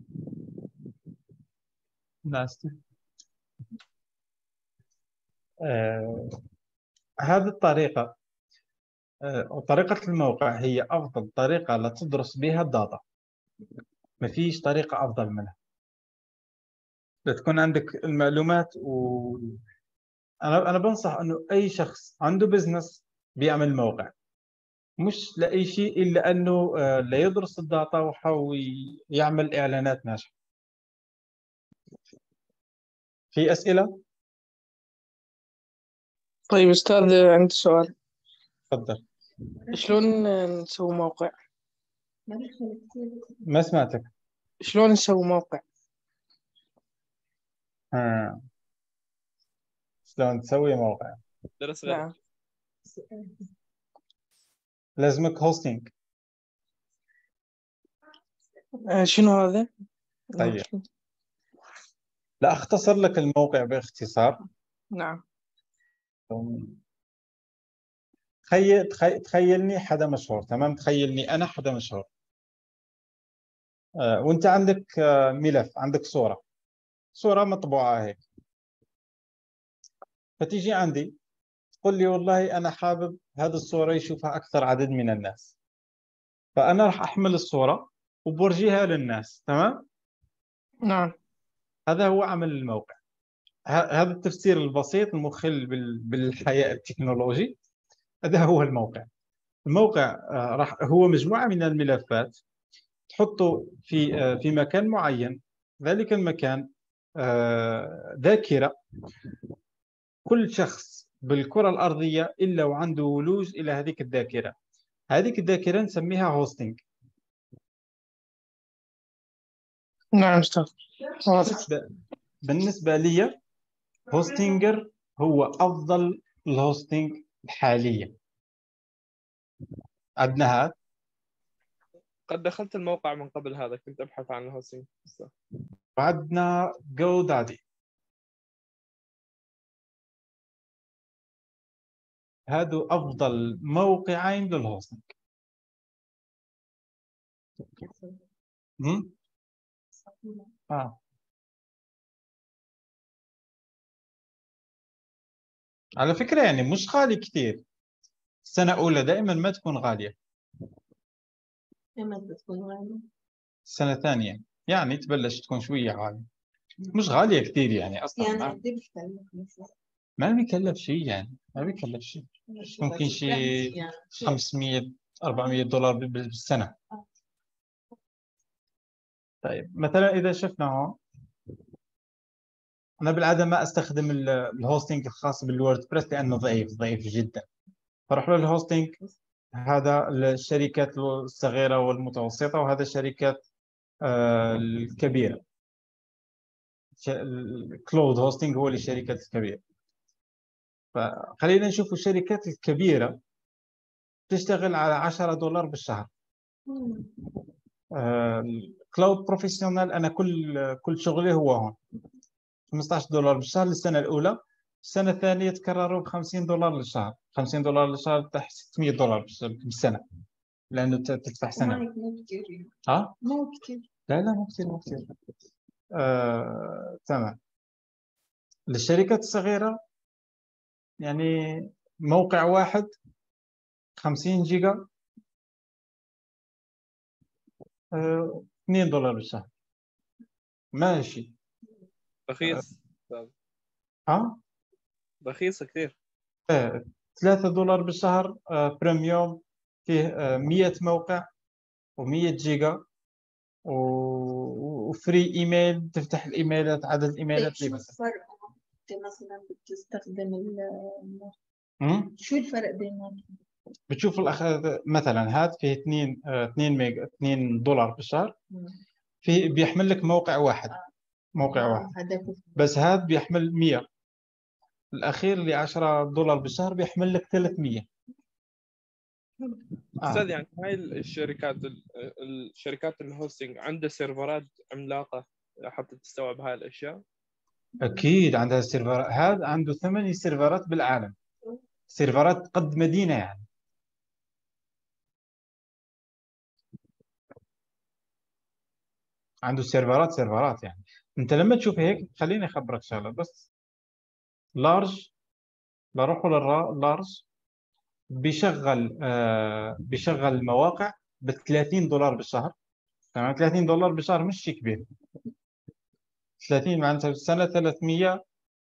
ناس آه هذه الطريقة آه طريقة الموقع هي أفضل طريقة لتدرس بها الداتا. ما فيش طريقة أفضل منها. لتكون عندك المعلومات. و أنا أنا بنصح إنه أي شخص عنده بزنس بيعمل موقع، مش لأي شيء إلا أنه آه لا يدرس الداتا ويحاول يعمل إعلانات ناجحة. في أسئلة؟ طيب أستاذ، عندي سؤال. تفضل. شلون نسوي موقع؟ ما سمعتك. شلون نسوي موقع؟ ها. شلون تسوي موقع؟ درس غير. نعم. لازمك هوستينج. آه، شنو هذا؟ طيب، لا أختصر لك الموقع باختصار. نعم. تخيل تخيلني حدا مشهور، تمام؟ تخيلني أنا حدا مشهور. آه، وأنت عندك آه، ملف، عندك صورة صورة مطبوعة هيك. فتيجي عندي تقول لي والله أنا حابب هذه الصورة يشوفها أكثر عدد من الناس. فأنا راح أحمل الصورة وبورجيها للناس، تمام؟ نعم. هذا هو عمل الموقع. هذا التفسير البسيط المخل بالحياة التكنولوجي. هذا هو الموقع. الموقع آه، راح هو مجموعة من الملفات تحطه في آه، في مكان معين. ذلك المكان آه، ذاكرة. كل شخص بالكرة الأرضية إلا وعنده ولوج إلى هذيك الذاكرة. هذيك الذاكرة نسميها هوستنج. نعم أستاذ. بالنسبة, بالنسبة لي هوستنجر هو أفضل الهوستنج حاليا. عندنا هذا. قد دخلت الموقع من قبل هذا، كنت أبحث عن الهوستنج. وعندنا جو دادي. هادو أفضل موقعين للهوستنج. آه. على فكرة يعني مش غالي كثير. السنة أولى دائما ما تكون غالية. إمتى تكون غالية؟ السنة الثانية يعني تبلش تكون شوية غالية، مش غالية كثير يعني أصلا. يعني ما, قد إيه بتكلف مثلا؟ ما بيكلف شيء يعني، ما بيكلف شيء. ممكن شيء يعني خمسمية أربعمية دولار بالسنة. طيب مثلا إذا شفنا هون، أنا بالعادة ما أستخدم الهوستنج الخاص بالووردبريس لأنه ضعيف ضعيف جدا. فروح له الهوستنج هذا الشركات الصغيرة والمتوسطة، وهذا الشركات آه الكبيرة. الكلود هوستنج هو للشركات الكبيرة. فخلينا نشوف الشركات الكبيرة تشتغل على عشرة دولار بالشهر. آه كلاود بروفيشنال انا كل كل شغلي هو هون خمسطعش دولار بالشهر للسنه الاولى. السنه الثانيه تكرروا ب خمسين دولار للشهر، خمسين دولار للشهر تحت ستمية دولار بالسنه، لانه ت- تدفع سنه. مايك مو كتير يعني. ها مو كتير. لا لا مو كثير مو كثير. آه، تمام. للشركات الصغيره يعني موقع واحد خمسين جيجا آه، اثنين دولار بالشهر ماشي. رخيص. ها رخيصة كثير. آه، ثلاثة دولار بالشهر آه، بريميوم فيه آه، مية موقع و100 جيجا و- وفري ايميل، تفتح الايميلات عدد الايميلات شو اللي بس. الفرق؟ انت مثلا بتستخدم ال مم؟ شو الفرق بينهم؟ بتشوف الأخ... مثلا هذا فيه اثنين اثنين ميجا اثنين دولار بالشهر، في بيحمل لك موقع واحد، موقع واحد هذا بس هذا بيحمل مية. الاخير اللي عشرة دولار بالشهر بيحمل لك ثلاثمية. استاذ يعني هاي الشركات الشركات الهوستنج عندها سيرفرات عملاقة حتى تستوعب هاي الاشياء. اكيد عندها سيرفرات، هذا عنده ثمانية سيرفرات بالعالم، سيرفرات قد مدينة يعني. عنده سيرفرات سيرفرات يعني. انت لما تشوف هيك خليني اخبرك شغله بس. لارج، بروحوا لللارج بيشغل آه بيشغل المواقع ب ثلاثين دولار بالشهر. تمام، ثلاثين دولار بالشهر مش شيء كبير. ثلاثين معناتها بالسنه ثلاثمية،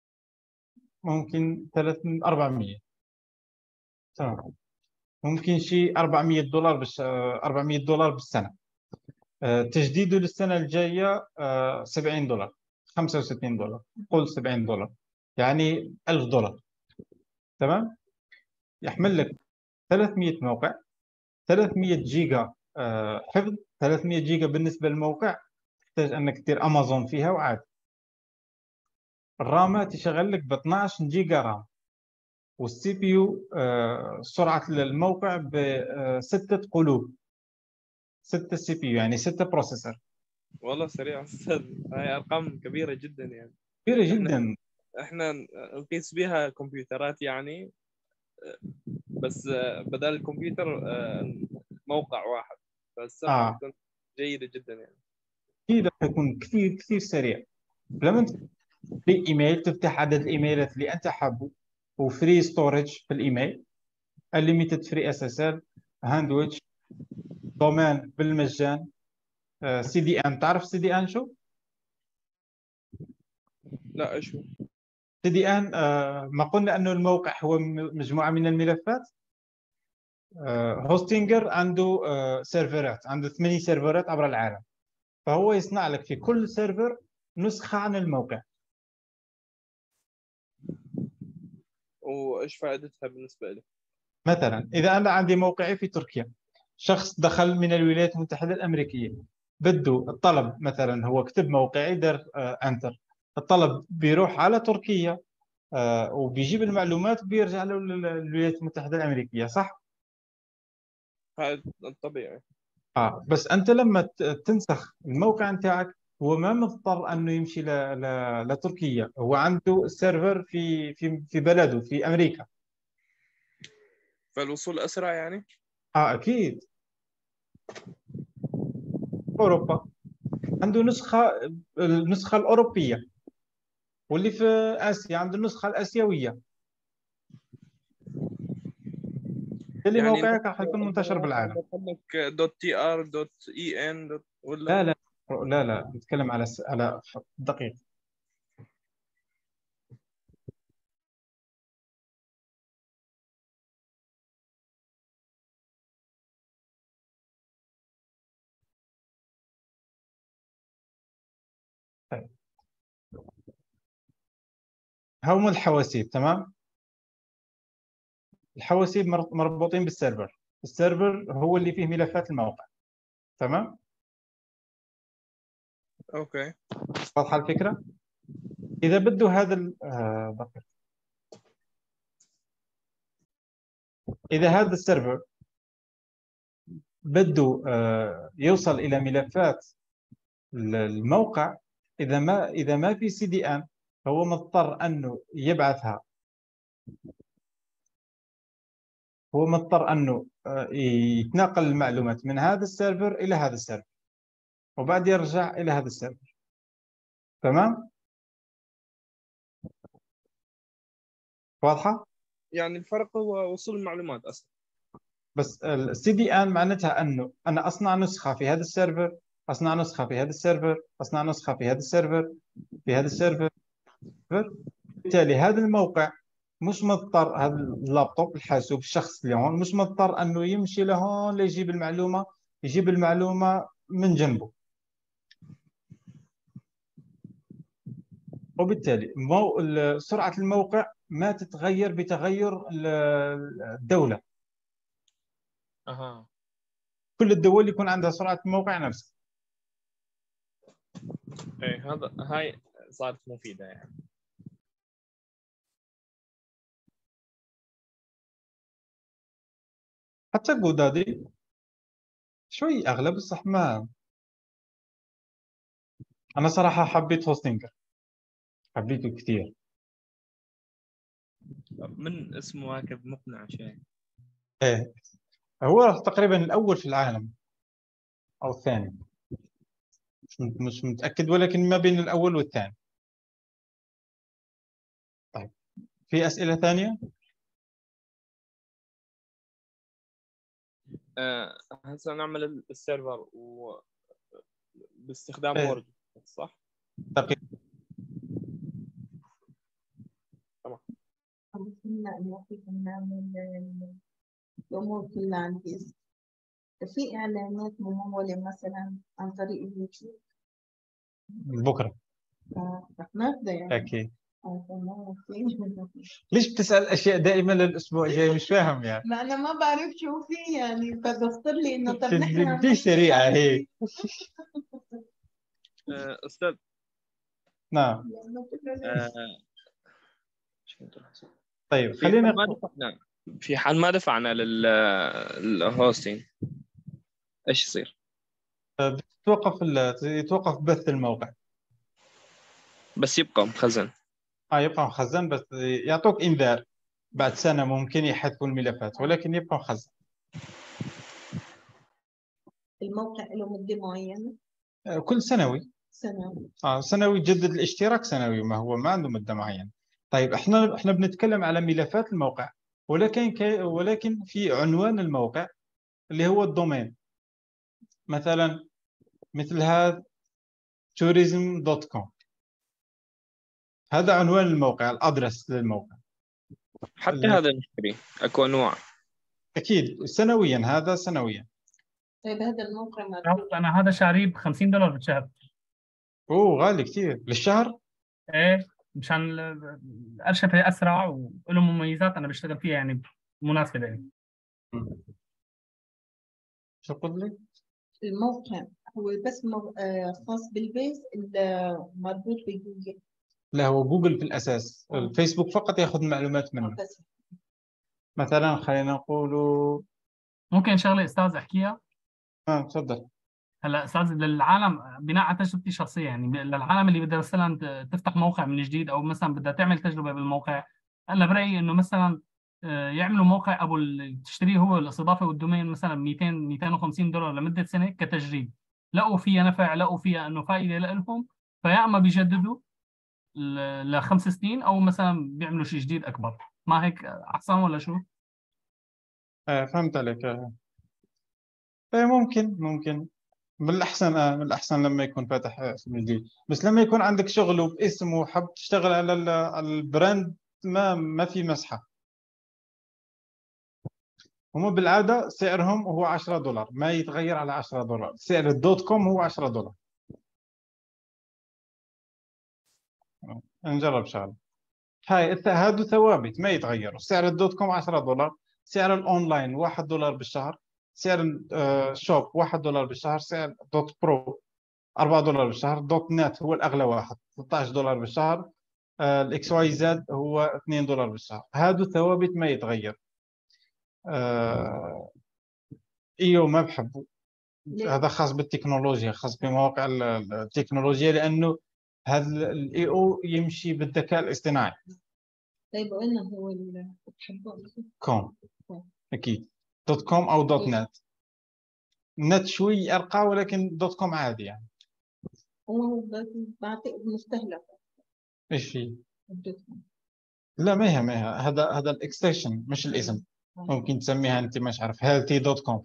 ممكن ثلاثمية أربعمية. تمام، ممكن شيء أربعمية دولار بالش... آه، أربعمية دولار بالسنه. آه تجديده للسنه الجايه آه سبعين دولار، خمسة وستين دولار، قول سبعين دولار، يعني ألف دولار. تمام، يحمل لك ثلاثمية موقع، ثلاثمية جيجا آه، حفظ. ثلاثمية جيجا بالنسبة للموقع تحتاج أنك تدير أمازون فيها وعاد. الرامات تشغل لك ب اثناعش جيجا رام، والسي بي يو آه، سرعة الموقع بستة قلوب، ستة سي بي يو يعني ستة بروسيسور. والله سريع استاذ، هاي ارقام كبيرة جدا يعني. كبيرة احنا جدا. احنا نقيس بها كمبيوترات يعني، بس بدل الكمبيوتر موقع واحد، فالسرعة آه بتكون جيدة جدا يعني. أكيد راح يكون كثير كثير سريع. لما في ايميل تفتح عدد الايميلات اللي انت حابه، وفري ستورج في الايميل، unlimited فري اس اس ال، هاندويتش، دومين بالمجان، سي دي ان. تعرف سي دي ان شو؟ لا ايش هو؟ سي دي ان ما قلنا انه الموقع هو م- مجموعه من الملفات. هوستنجر عنده آه، سيرفرات، عنده ثمانية سيرفرات عبر العالم، فهو يصنع لك في كل سيرفر نسخه عن الموقع. وايش فائدتها بالنسبة لي؟ مثلا اذا انا عندي موقعي في تركيا، شخص دخل من الولايات المتحده الامريكيه، بده الطلب مثلا، هو كتب موقعي دار انتر، الطلب بيروح على تركيا آه، وبيجيب المعلومات وبيرجع له للولايات المتحده الامريكيه، صح؟ هذا الطبيعي. اه بس انت لما ت- تنسخ الموقع نتاعك، هو ما مضطر انه يمشي ل... ل... لتركيا، هو عنده سيرفر في في في بلده في امريكا. فالوصول اسرع يعني. اه اكيد. اوروبا عنده نسخه، النسخه الاوروبيه، واللي في اسيا عنده النسخه الاسيويه. اللي يعني انت موقعك راح يكون انت منتشر مثلا بالعالم. عندك دوت تي ار دوت اي ان دوت لا ولا؟ لا لا لا نتكلم على س... على دقيق. طيب، هم الحواسيب. تمام، الحواسيب مر- مربوطين بالسيرفر. السيرفر هو اللي فيه ملفات الموقع. تمام، اوكي. واضحه الفكره؟ اذا بده هذا ال... آه دقيق. اذا هذا السيرفر بده آه يوصل الى ملفات الموقع اذا ما اذا ما في سي دي ان هو مضطر انه يبعثها، هو مضطر انه آه، يتنقل المعلومات من هذا السيرفر الى هذا السيرفر وبعد يرجع الى هذا السيرفر. تمام؟ واضحه؟ يعني الفرق هو وصول المعلومات اصلا. بس السي دي ان معناتها انه انا اصنع نسخه في هذا السيرفر، اصنع نسخه في هذا السيرفر، اصنع نسخه في هذا السيرفر، في هذا السيرفر. بالتالي هذا الموقع مش مضطر، هذا اللابتوب الحاسوب الشخص اللي هون مش مضطر انه يمشي لهون ليجيب المعلومه، يجيب المعلومه من جنبه. وبالتالي مو... سرعه الموقع ما تتغير بتغير الدوله. اها. كل الدول يكون عندها سرعه الموقع نفسها. ايه هذا هاي صارت مفيده يعني. حتى جودادي شوي اغلى بس صح. ما انا صراحه حبيت هوستنجر، حبيته كثير. من اسمه هكذا مقنع شيء. ايه هو تقريبا الاول في العالم او الثاني، مش مش متاكد، ولكن ما بين الاول والثاني. طيب في اسئله ثانيه؟ آه هسه نعمل السيرفر و باستخدام إيه. وورد صح؟ تقريبا. كنا إنه كيف نعمل الأمور كلها عن ديسك. في إعلانات ممولة مثلا عن طريق اليوتيوب. بكره رح ناخده يعني. اكيد. آه، تمام، في. ليش بتسال اشياء دائما للاسبوع الجاي؟ مش فاهم يعني. ما أنا ما بعرف شو في يعني، فبصر لي إنه طب بدي نحن بدي سريعه هيك. آه استاذ. نعم. آه طيب في خلينا حال ما دفعنا في حال ما دفعنا للهوستنج ايش يصير؟ يتوقف ال... يتوقف بث الموقع. بس يبقى مخزن. اه يبقى مخزن، بس يعطوك انذار بعد سنه ممكن يحذفوا الملفات، ولكن يبقى مخزن. الموقع له مدة معينة. آه، كل سنوي. سنة. اه سنوي، يجدد الاشتراك سنوي، ما هو ما عنده مده معينه. طيب احنا احنا بنتكلم على ملفات الموقع، ولكن ك... ولكن في عنوان الموقع اللي هو الدومين. مثلا مثل هذا tourism دوت كوم، هذا عنوان الموقع، الادرس للموقع. حتى ال- هذا نشتري اكو انواع. اكيد سنويا، هذا سنويا. طيب هذا الموقع مدفوع. انا هذا شاريه ب خمسين دولار بالشهر. اوه غالي كثير للشهر. ايه مشان ال- الارشفه اسرع وله مميزات انا بشتغل فيها يعني مناسبه لي. شو قلت لي؟ الموقع هو بس مو- آه، خاص بالبيت إلا مربوط بجوجل. لا هو جوجل في الاساس، آه. الفيسبوك فقط ياخذ المعلومات آه، منه. بس مثلا خلينا نقول. ممكن شغله استاذ احكيها. اه تفضل. هلا استاذ للعالم بناء على تجربتي الشخصيه يعني للعالم اللي بدها مثلا ت- تفتح موقع من جديد او مثلا بدها تعمل تجربه بالموقع، انا برايي انه مثلا آه، يعملوا موقع ابو ال- تشتريه هو الاستضافه والدومين مثلا مئتين مئتين وخمسين دولار لمده سنه كتجريب، لقوا فيها نفع، لقوا فيها انه فائده لهم، فيا اما بيجددوا ل- لخمس سنين او مثلا بيعملوا شيء جديد اكبر. ما هيك احسن ولا شو؟ آه فهمت عليك. آه. آه ممكن ممكن من الأحسن، آه من الأحسن لما يكون فاتح اسم جديد. بس لما يكون عندك شغل وباسم وحب تشتغل على ال- على البراند، ما ما في مسحة. هم بالعادة سعرهم هو عشرة دولار، ما يتغير على عشرة دولار. سعر الدوت كوم هو عشرة دولار. آه، نجرب شغله. هاي الت- هادو ثوابت ما يتغيروا. سعر الدوت كوم عشرة دولار، سعر الأونلاين واحد دولار بالشهر، سعر الشوب واحد دولار بالشهر، سعر دوت برو أربعة دولار بالشهر، دوت نت هو الأغلى واحد ستة عشر دولار بالشهر، آه، الإكس واي زد هو اثنين دولار بالشهر. هادو ثوابت ما يتغير. آه، إيو ما بحبه، ليه؟ هذا خاص بالتكنولوجيا، خاص بمواقع ال- التكنولوجيا، لانه هذا الاي او يمشي بالذكاء الاصطناعي. طيب وإنه هو اللي بتحبه؟ كوم كوم. اكيد، دوت كوم او دوت إيه. نت. نت شوي ارقى، ولكن دوت كوم عادي يعني. هو ب- بعتقد مستهلك ايش هي؟ الدوت كوم. لا ما هي ما هي هذا هذا الاكستنشن مش الاسم. آه. ممكن تسميها انت مش عارف هيلثي دوت كوم،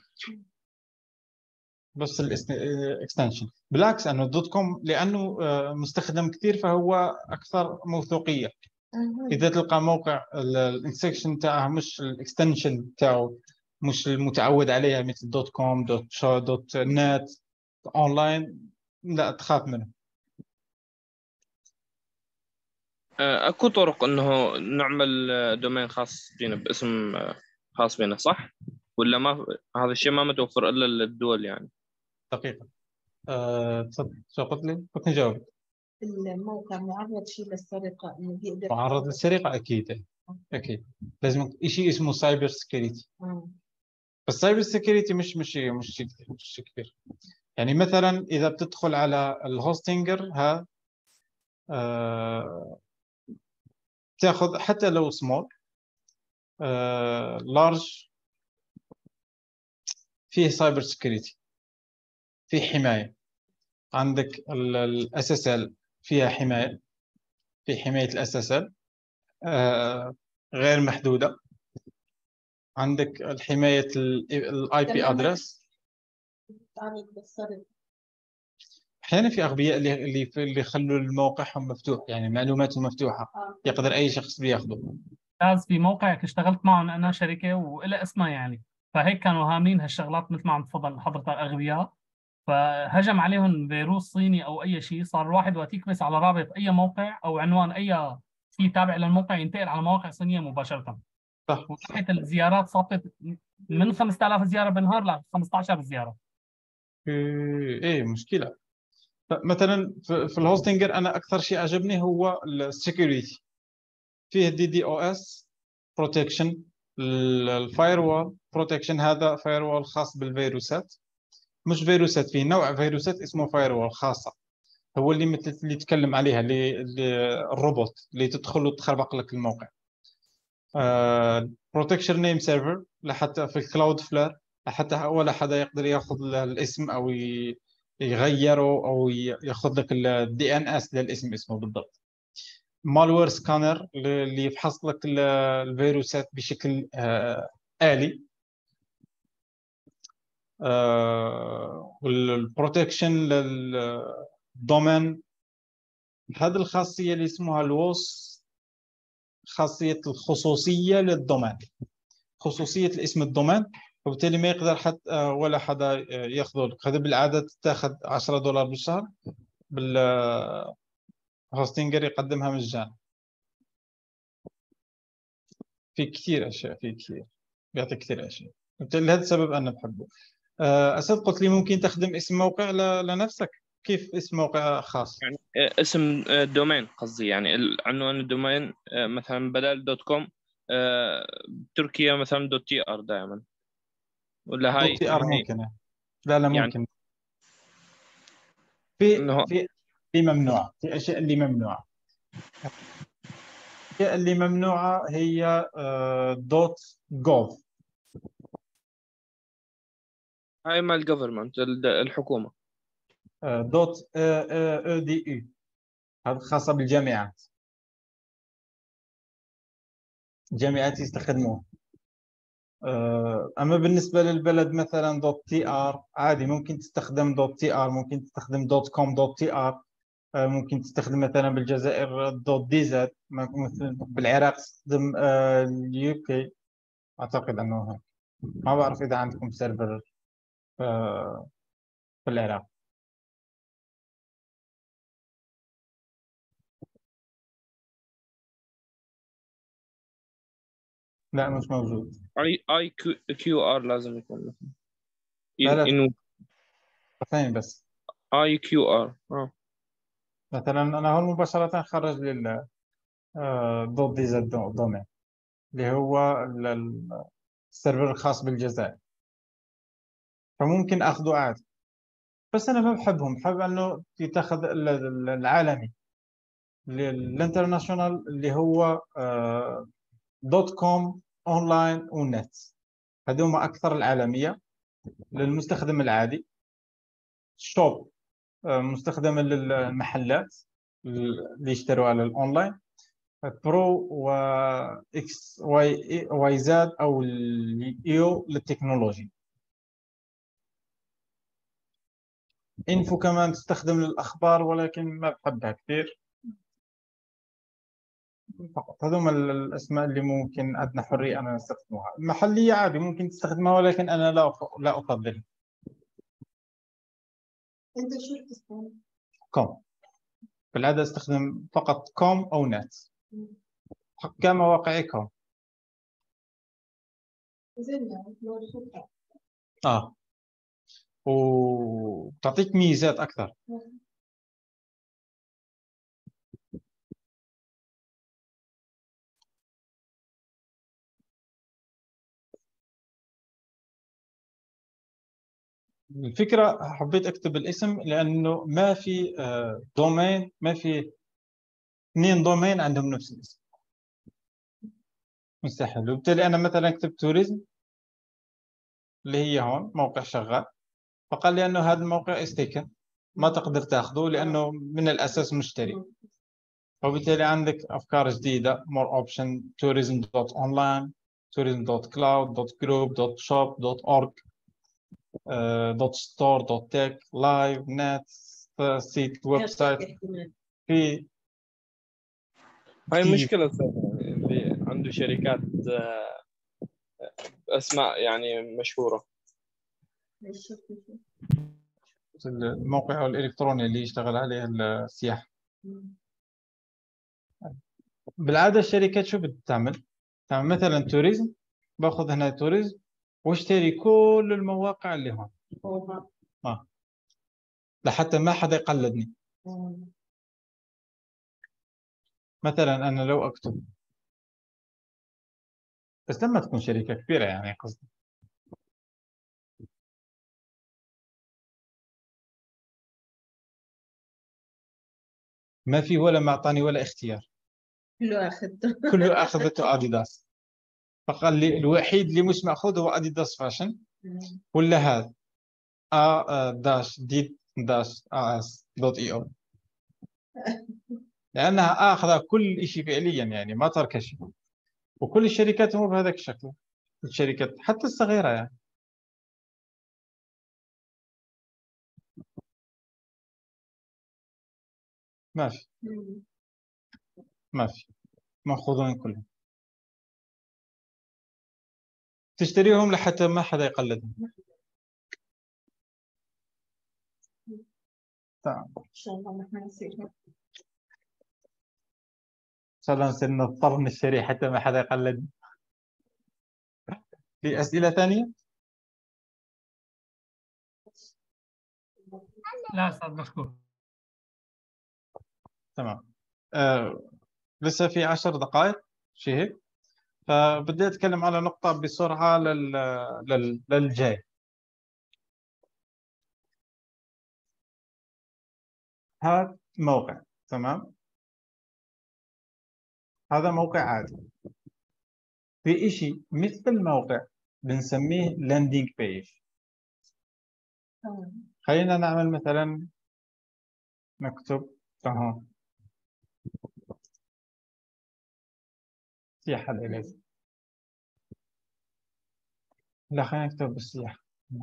بس الاكستنشن. بالعكس انه الدوت كوم لانه آه، مستخدم كثير فهو اكثر موثوقيه. آه. اذا تلقى موقع الاكستنشن تاعه مش الاكستنشن تاعه مش المتعود عليها، مثل دوت كوم دوت شو دوت نت اونلاين، لا تخاف منه. آه، اكو طرق انه نعمل آه، دومين خاص فينا باسم آه، خاص فينا، صح؟ ولا ما هذا الشيء ما متوفر الا للدول يعني؟ دقيقه. أه تفضل، شو قلت لي؟ كنت نجاوب. الموقع معرض شيء للسرقة إنه بيقدر. معرض للسرقه اكيد، اكيد لازم شيء اسمه سايبر سكيورتي. آه. بس سايبر سكيورتي مش مش مش شيء كثير- مش شيء كبير. يعني مثلا اذا بتدخل على الهوستنجر ها، أه تاخذ حتى لو سمول لارج، فيه سايبر سكيورتي، فيه حمايه. عندك الاس اس ال فيها حمايه، في حمايه الاس اس ال غير محدوده. عندك الحمايه الاي بي ادرس. تعرض للسرقة. احيانا في اغبياء اللي اللي اللي يخلوا الموقعهم مفتوح، يعني معلوماتهم مفتوحه، آه. يقدر اي شخص بياخذه. ممتاز. في موقع اشتغلت معهم انا شركه والى اسمها يعني، فهيك كانوا هامين هالشغلات مثل ما عم تفضل حضرتك اغبياء، فهجم عليهم فيروس صيني او اي شيء، صار الواحد وقت يكبس على رابط اي موقع او عنوان اي شيء تابع للموقع ينتقل على مواقع صينيه مباشره. صح. وصحت الزيارات صارت من خمسة آلاف زياره بالنهار ل خمسة عشر زياره. ايه إيه، مشكله. مثلا في في الهوستنجر انا اكثر شيء عجبني هو السكيورتي. فيه دي دي او اس بروتكشن، الفاير وول بروتكشن. هذا فاير وول خاص بالفيروسات، مش فيروسات، فيه نوع فيروسات اسمه فاير وول خاصه. هو اللي مثل اللي تكلم عليها، اللي, اللي الروبوت اللي تدخل وتخربق لك الموقع. بروتكشن نيم سيرفر، لحتى في الكلاود فلير لحتى ولا حدا يقدر ياخذ الاسم او ي- يغيره او ي- ياخذ لك الدي ان اس للاسم اسمه بالضبط. مالوير سكانر اللي يفحص لك ال- الفيروسات بشكل آه، آلي. والبروتكشن للدومين، هذه الخاصية اللي اسمها الوس، خاصية الخصوصية للدومين، خصوصية الاسم الدومين، وبالتالي ما يقدر حتى ولا حدا ياخذه لك. هذا بالعادة تاخذ عشرة دولار بالشهر، بالهوستنجر يقدمها مجانا. في كثير أشياء، في كثير بيعطي كثير أشياء، بالتالي هذا السبب أنا بحبه. أسد قلت لي ممكن تخدم اسم موقع ل- لنفسك. كيف اسم موقع خاص؟ يعني آه، اسم آه، دومين قصدي، يعني ال- عنوان الدومين آه، مثلا بدل دوت كوم آه، تركيا مثلا دوت تي ار دائما، ولا هاي دوت تي ار ما هي ممكن. لا لا يعني ممكن. في انه في اللي ممنوع، في أشياء اللي ممنوعة. الأشياء اللي ممنوعة هي دوت جوف. هاي مال جوفرمنت الحكومه. دوت او دي اي، هذا خاصة بالجامعات، الجامعات يستخدموه. آه، أما بالنسبة للبلد مثلا دوت تي ار عادي، ممكن تستخدم دوت تي ار، ممكن تستخدم دوت كوم دوت تي ار. آه، ممكن تستخدم مثلا بالجزائر دوت دي زد، مثل بالعراق تستخدم اليو كي. أعتقد أنه هيك. ما بعرف إذا عندكم سيرفر آه، في العراق. لا مش موجود. اي اي كيو ار لازم يكون مثلا لا لا، انه ثاني بس. اي كيو ار اه مثلا أنا هون مباشرة خرج لل آه، دوت دي زد دومين، اللي هو ال- ال- السيرفر الخاص بالجزائر. فممكن اخذه عادي. بس انا ما بحبهم، بحب انه يتاخذ ال- ال- العالمي الانترناشونال اللي هو دوت كوم اونلاين ونت. هذوما اكثر العالميه للمستخدم العادي. شوب مستخدمه للمحلات اللي يشتروا على الاونلاين. برو و اكس واي واي زاد او الايو للتكنولوجي. انفو كمان تستخدم للاخبار ولكن ما بحبها كثير. فقط هذوما الاسماء اللي ممكن ادنى حريه انا استخدمها. المحليه عادي ممكن تستخدمها ولكن انا لا أف- لا افضلها. انت شو بتستعمل؟ كوم بالعاده استخدم فقط كوم او نت. كمواقعي كوم. زين يعني لو شو اه وتعطيك ميزات اكثر. الفكره حبيت اكتب الاسم لانه ما في آه، دومين، ما في اثنين دومين عندهم نفس الاسم، مستحيل. وبالتالي انا مثلا كتبت توريزم اللي هي هون موقع شغال، فقال لي انه هذا الموقع استيكن ما تقدر تاخذه لانه من الاساس مشتري. وبالتالي عندك افكار جديده more option tourism.online tourism.cloud.group.shop.org .store.tech live net سيت ويب سايت. في هاي كثير. المشكلة أستاذ، يعني اللي عنده شركات آه، أسماء يعني مشهورة. الموقع الالكتروني اللي يشتغل عليه السياحه. بالعاده الشركات شو بتعمل؟ تعمل مثلا توريزم، باخذ هنا توريزم واشتري كل المواقع اللي هون آه. لحتى ما حدا يقلدني. مثلا انا لو اكتب، بس لما تكون شركه كبيره يعني قصدي. ما في ولا معطاني ولا اختيار، كله اخذته. كله اخذته اديداس. فقال لي الوحيد اللي مش ماخذ هو اديداس فاشن ولا هذا ا داش دي داش اس دوت اي او، لانها اخذه كل شيء فعليا يعني ما ترك شيء. وكل الشركات مو بهذاك الشكل، الشركات حتى الصغيره يعني. ما في ما في ماخذون كلهم، تشتريهم لحتى ما حدا يقلدهم. تمام. ان شاء الله نحن نصير ان شاء الله نصير نضطر نشتري حتى ما حدا يقلدني. في اسئله ثانيه؟ لا استاذ مشكور. تمام. آه لسه في عشر دقائق شيء هيك، فبدي اتكلم على نقطه بسرعه لل... لل... للجاي. هذا موقع، تمام، هذا موقع عادي. في شيء مثل الموقع بنسميه لاندنج بيج. خلينا نعمل مثلا، نكتب تمام سياحة العلاج. لا خلينا نكتب بالسياحة.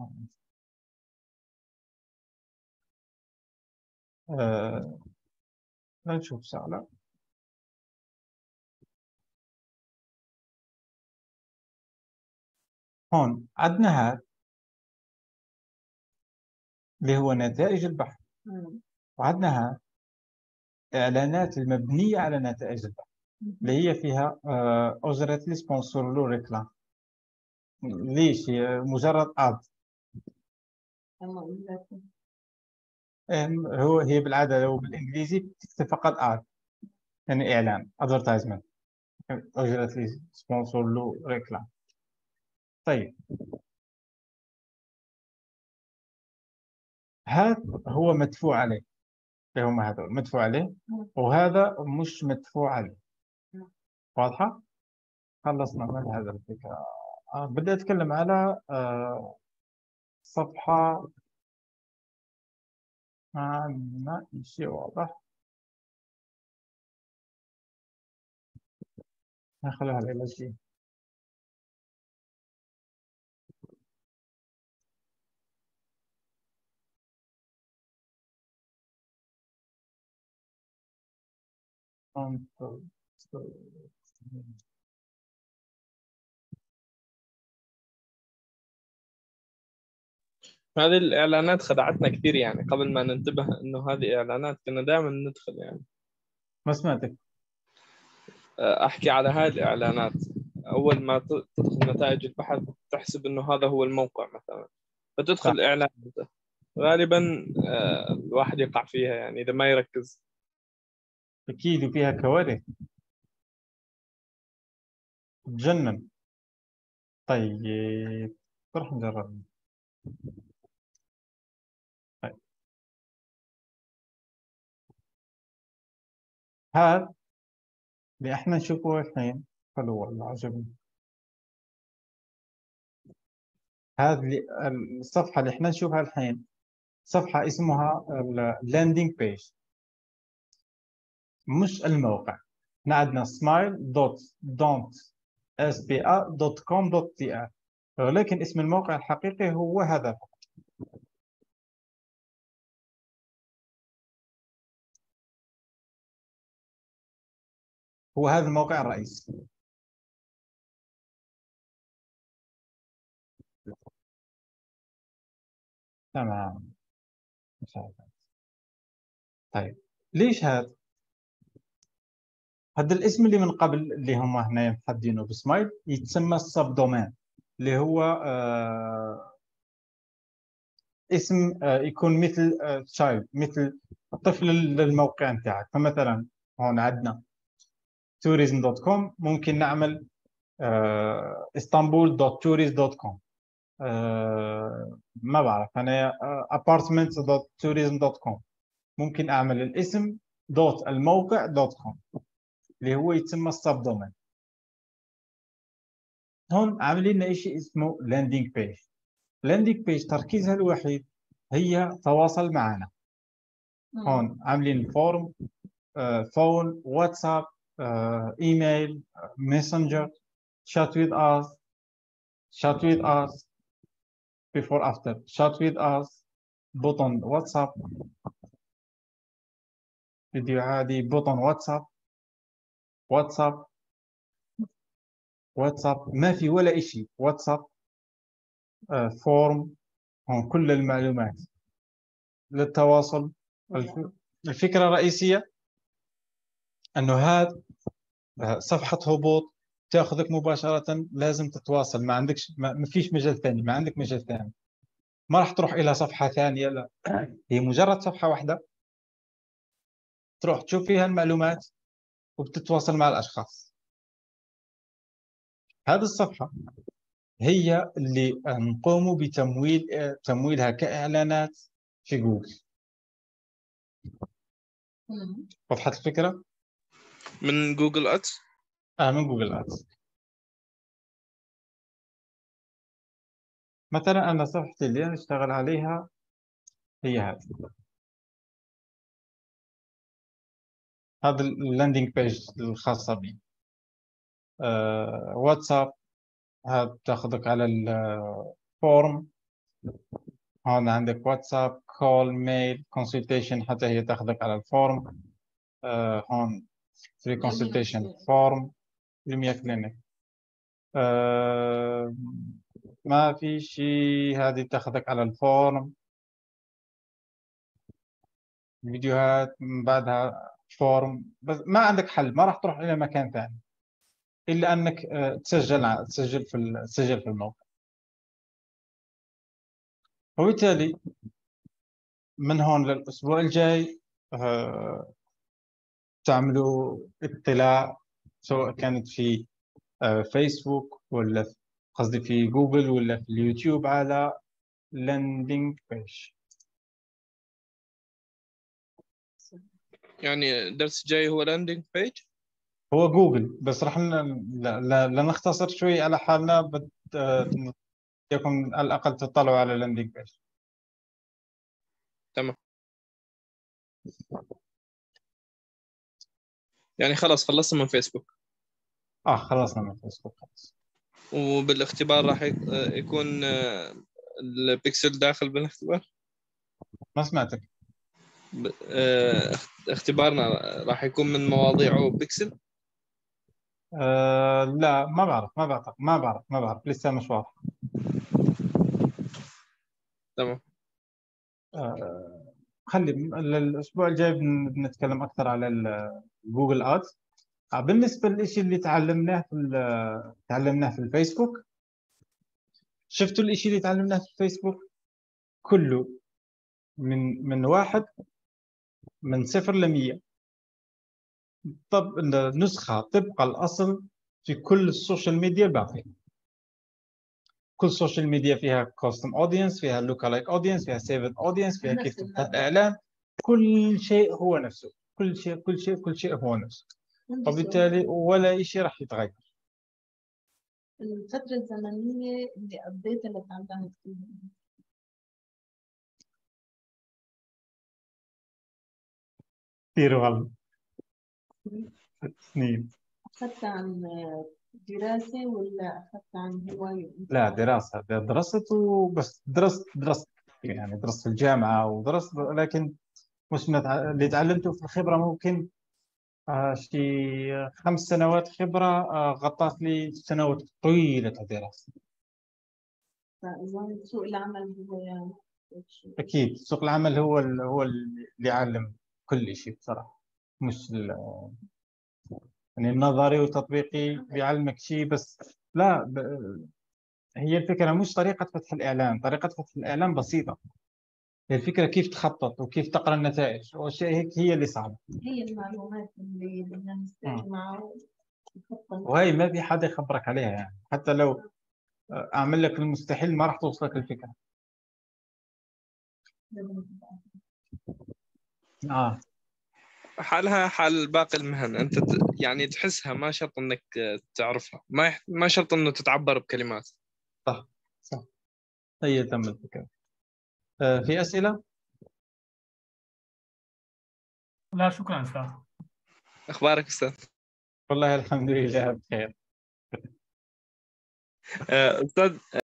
آه... نشوف سهلة. هون عندنا هذا اللي هو نتائج البحث، وعندنا هذا إعلانات المبنية على نتائج البحث اللي هي فيها آه... أجرت لي سبونسور له ريكلام. ليش؟ هي مجرد اد. هو هي بالعاده لو بالانجليزي بتكتب فقط اد، يعني اعلان ادفرتايزمنت، اجرت لي سبونسور له ريكلام. طيب هذا هو مدفوع عليه، اللي هم هذول مدفوع عليه، وهذا مش مدفوع عليه. واضحة؟ خلصنا من هذا الفكرة. آه بدي أتكلم على آه صفحة ما عندنا شيء واضح. نخليها إلى شيء. هذه الإعلانات خدعتنا كثير يعني، قبل ما ننتبه إنه هذه إعلانات كنا دائما ندخل يعني. ما سمعتك. أحكي على هاي الإعلانات، أول ما ت- تدخل نتائج البحث تحسب إنه هذا هو الموقع مثلا، فتدخل صح. إعلان غالبا آه، الواحد يقع فيها يعني إذا ما يركز. أكيد وفيها كوارث تجنن. طيب نروح نجرب. طيب هذا اللي احنا نشوفه الحين حلو والله عجبني. هذه الصفحة اللي احنا نشوفها الحين صفحة اسمها اللاندنج بيج، مش الموقع. احنا عندنا سمايل دوت دونت اس بي ا دوت كوم دوت تي ار، ولكن اسم الموقع الحقيقي هو هذا. هو هذا الموقع الرئيسي. تمام. مش عارف. طيب ليش هذا؟ هذا الاسم اللي من قبل اللي هم هنا محددينه بسمايل يتسمى السب دومين، اللي هو آه اسم آه يكون مثل تشايلد، آه مثل طفل للموقع بتاعك. فمثلا هون عندنا tourism دوت كوم، ممكن نعمل آه اسطنبول دوت توريست دوت كوم. آه ما بعرف انا آه apartments دوت tourism دوت كوم. ممكن اعمل الاسم دوت الموقع دوت كوم اللي هو يتسمى السب دومين. هون عاملين لنا شيء اسمه لاندنج بيج. لاندنج بيج تركيزها الوحيد هي تواصل معنا. هون عاملين فورم، آه، فون، واتساب، آه، ايميل، ماسنجر، chat with us, chat with us, before after, chat with us، بوتون واتساب، فيديو عادي، بوتون واتساب، واتساب، واتساب، ما في ولا شيء. واتساب، آه، فورم. هون كل المعلومات للتواصل. الف- الفكرة الرئيسية أنه هذا صفحة هبوط تأخذك مباشرة، لازم تتواصل، ما عندكش ما ما فيش مجال ثاني، ما عندك مجال ثاني، ما راح تروح إلى صفحة ثانية، لا. هي مجرد صفحة واحدة تروح تشوف فيها المعلومات وبتتواصل مع الأشخاص. هذه الصفحة هي اللي نقوم بتمويل تمويلها كإعلانات في جوجل. وضحت الفكرة؟ من جوجل أدز؟ آه من جوجل أدز. مثلا أنا صفحتي اللي أنا أشتغل عليها هي هذه. هذا اللاندنج بيج الخاصة بي. آه واتساب، هذا تاخذك على الفورم. هون عندك واتساب، كول، ميل، كونسلتيشن، حتى هي تاخذك على الفورم. آه هون فري كونسلتيشن فورم، الميا كلينيك. آه ما في شيء، هذه تاخذك على الفورم. فيديوهات من بعدها فورم، بس ما عندك حل، ما راح تروح إلى مكان ثاني إلا أنك آه تسجل تسجل في تسجل في الموقع. وبالتالي من هون للأسبوع الجاي آه تعملوا اطلاع، سواء كانت في آه فيسبوك ولا قصدي في جوجل ولا في اليوتيوب، على لاندنج بيج. يعني الدرس الجاي هو لاندنج بيج؟ هو جوجل بس راح ن- لا- لا- لنختصر شوي على حالنا بت... آه، يكون على الأقل تطلعوا على اللاندنج بيج. تمام. يعني خلاص خلصنا من فيسبوك. اه خلصنا من فيسبوك خلاص. وبالاختبار راح يك- يكون آه، البيكسل داخل بالاختبار. ما سمعتك. ب- آه، اختبارنا راح يكون من مواضيعه بيكسل. آه لا ما بعرف ما بعرف ما بعرف ما بعرف لسه مش واضح. تمام. آه خلي ال- الأسبوع الجاي بن- بنتكلم أكثر على ال- جوجل آدز. آه، بالنسبة للشيء اللي تعلمناه في ال- تعلمناه في الفيسبوك. شفتوا الشيء اللي تعلمناه في الفيسبوك كله من من واحد من صفر لمية. طب النسخة تبقى الأصل في كل السوشيال ميديا الباقية. كل السوشيال ميديا فيها كاستم اودينس، فيها لوكا لايك اودينس، فيها سيفد اودينس، فيها نفس كيف تفتح المبدأ. اعلان. كل شيء هو نفسه، كل شيء كل شيء كل شيء هو نفسه. عندي وبالتالي سؤال. ولا شيء راح يتغير. الفترة الزمنية اللي قضيتها اللي اتعلمت فيها كثير والله سنين. أخذت عن دراسة ولا أخذت عن هواية؟ لا دراسة درست وبس درست درست يعني درست في الجامعة ودرست لكن مش متع... اللي تعلمته في الخبرة ممكن آه شي خمس سنوات خبرة آه غطت لي سنوات طويلة دراسة. فإذا سوق العمل هو يعني أكيد سوق العمل هو ال... هو اللي يعلم كل شيء بصراحة. مش ال... يعني النظري والتطبيقي بيعلمك شيء بس. لا ب... هي الفكرة مش طريقة فتح الإعلان. طريقة فتح الإعلان بسيطة. هي الفكرة كيف تخطط وكيف تقرأ النتائج والشيء هيك هي اللي صعبة. هي المعلومات اللي بدنا نستجمعها ونحطها. وهي ما في حدا يخبرك عليها يعني حتى لو أعمل لك المستحيل ما راح توصلك الفكرة. آه حالها حال باقي المهن، انت ت- يعني تحسها، ما شرط انك تعرفها، ما يح... ما شرط انه تتعبر بكلمات. صح صح. هي تم الفكرة. آه في أسئلة؟ لا شكرا أستاذ. اخبارك استاذ؟ والله الحمد لله بخير. آه، استاذ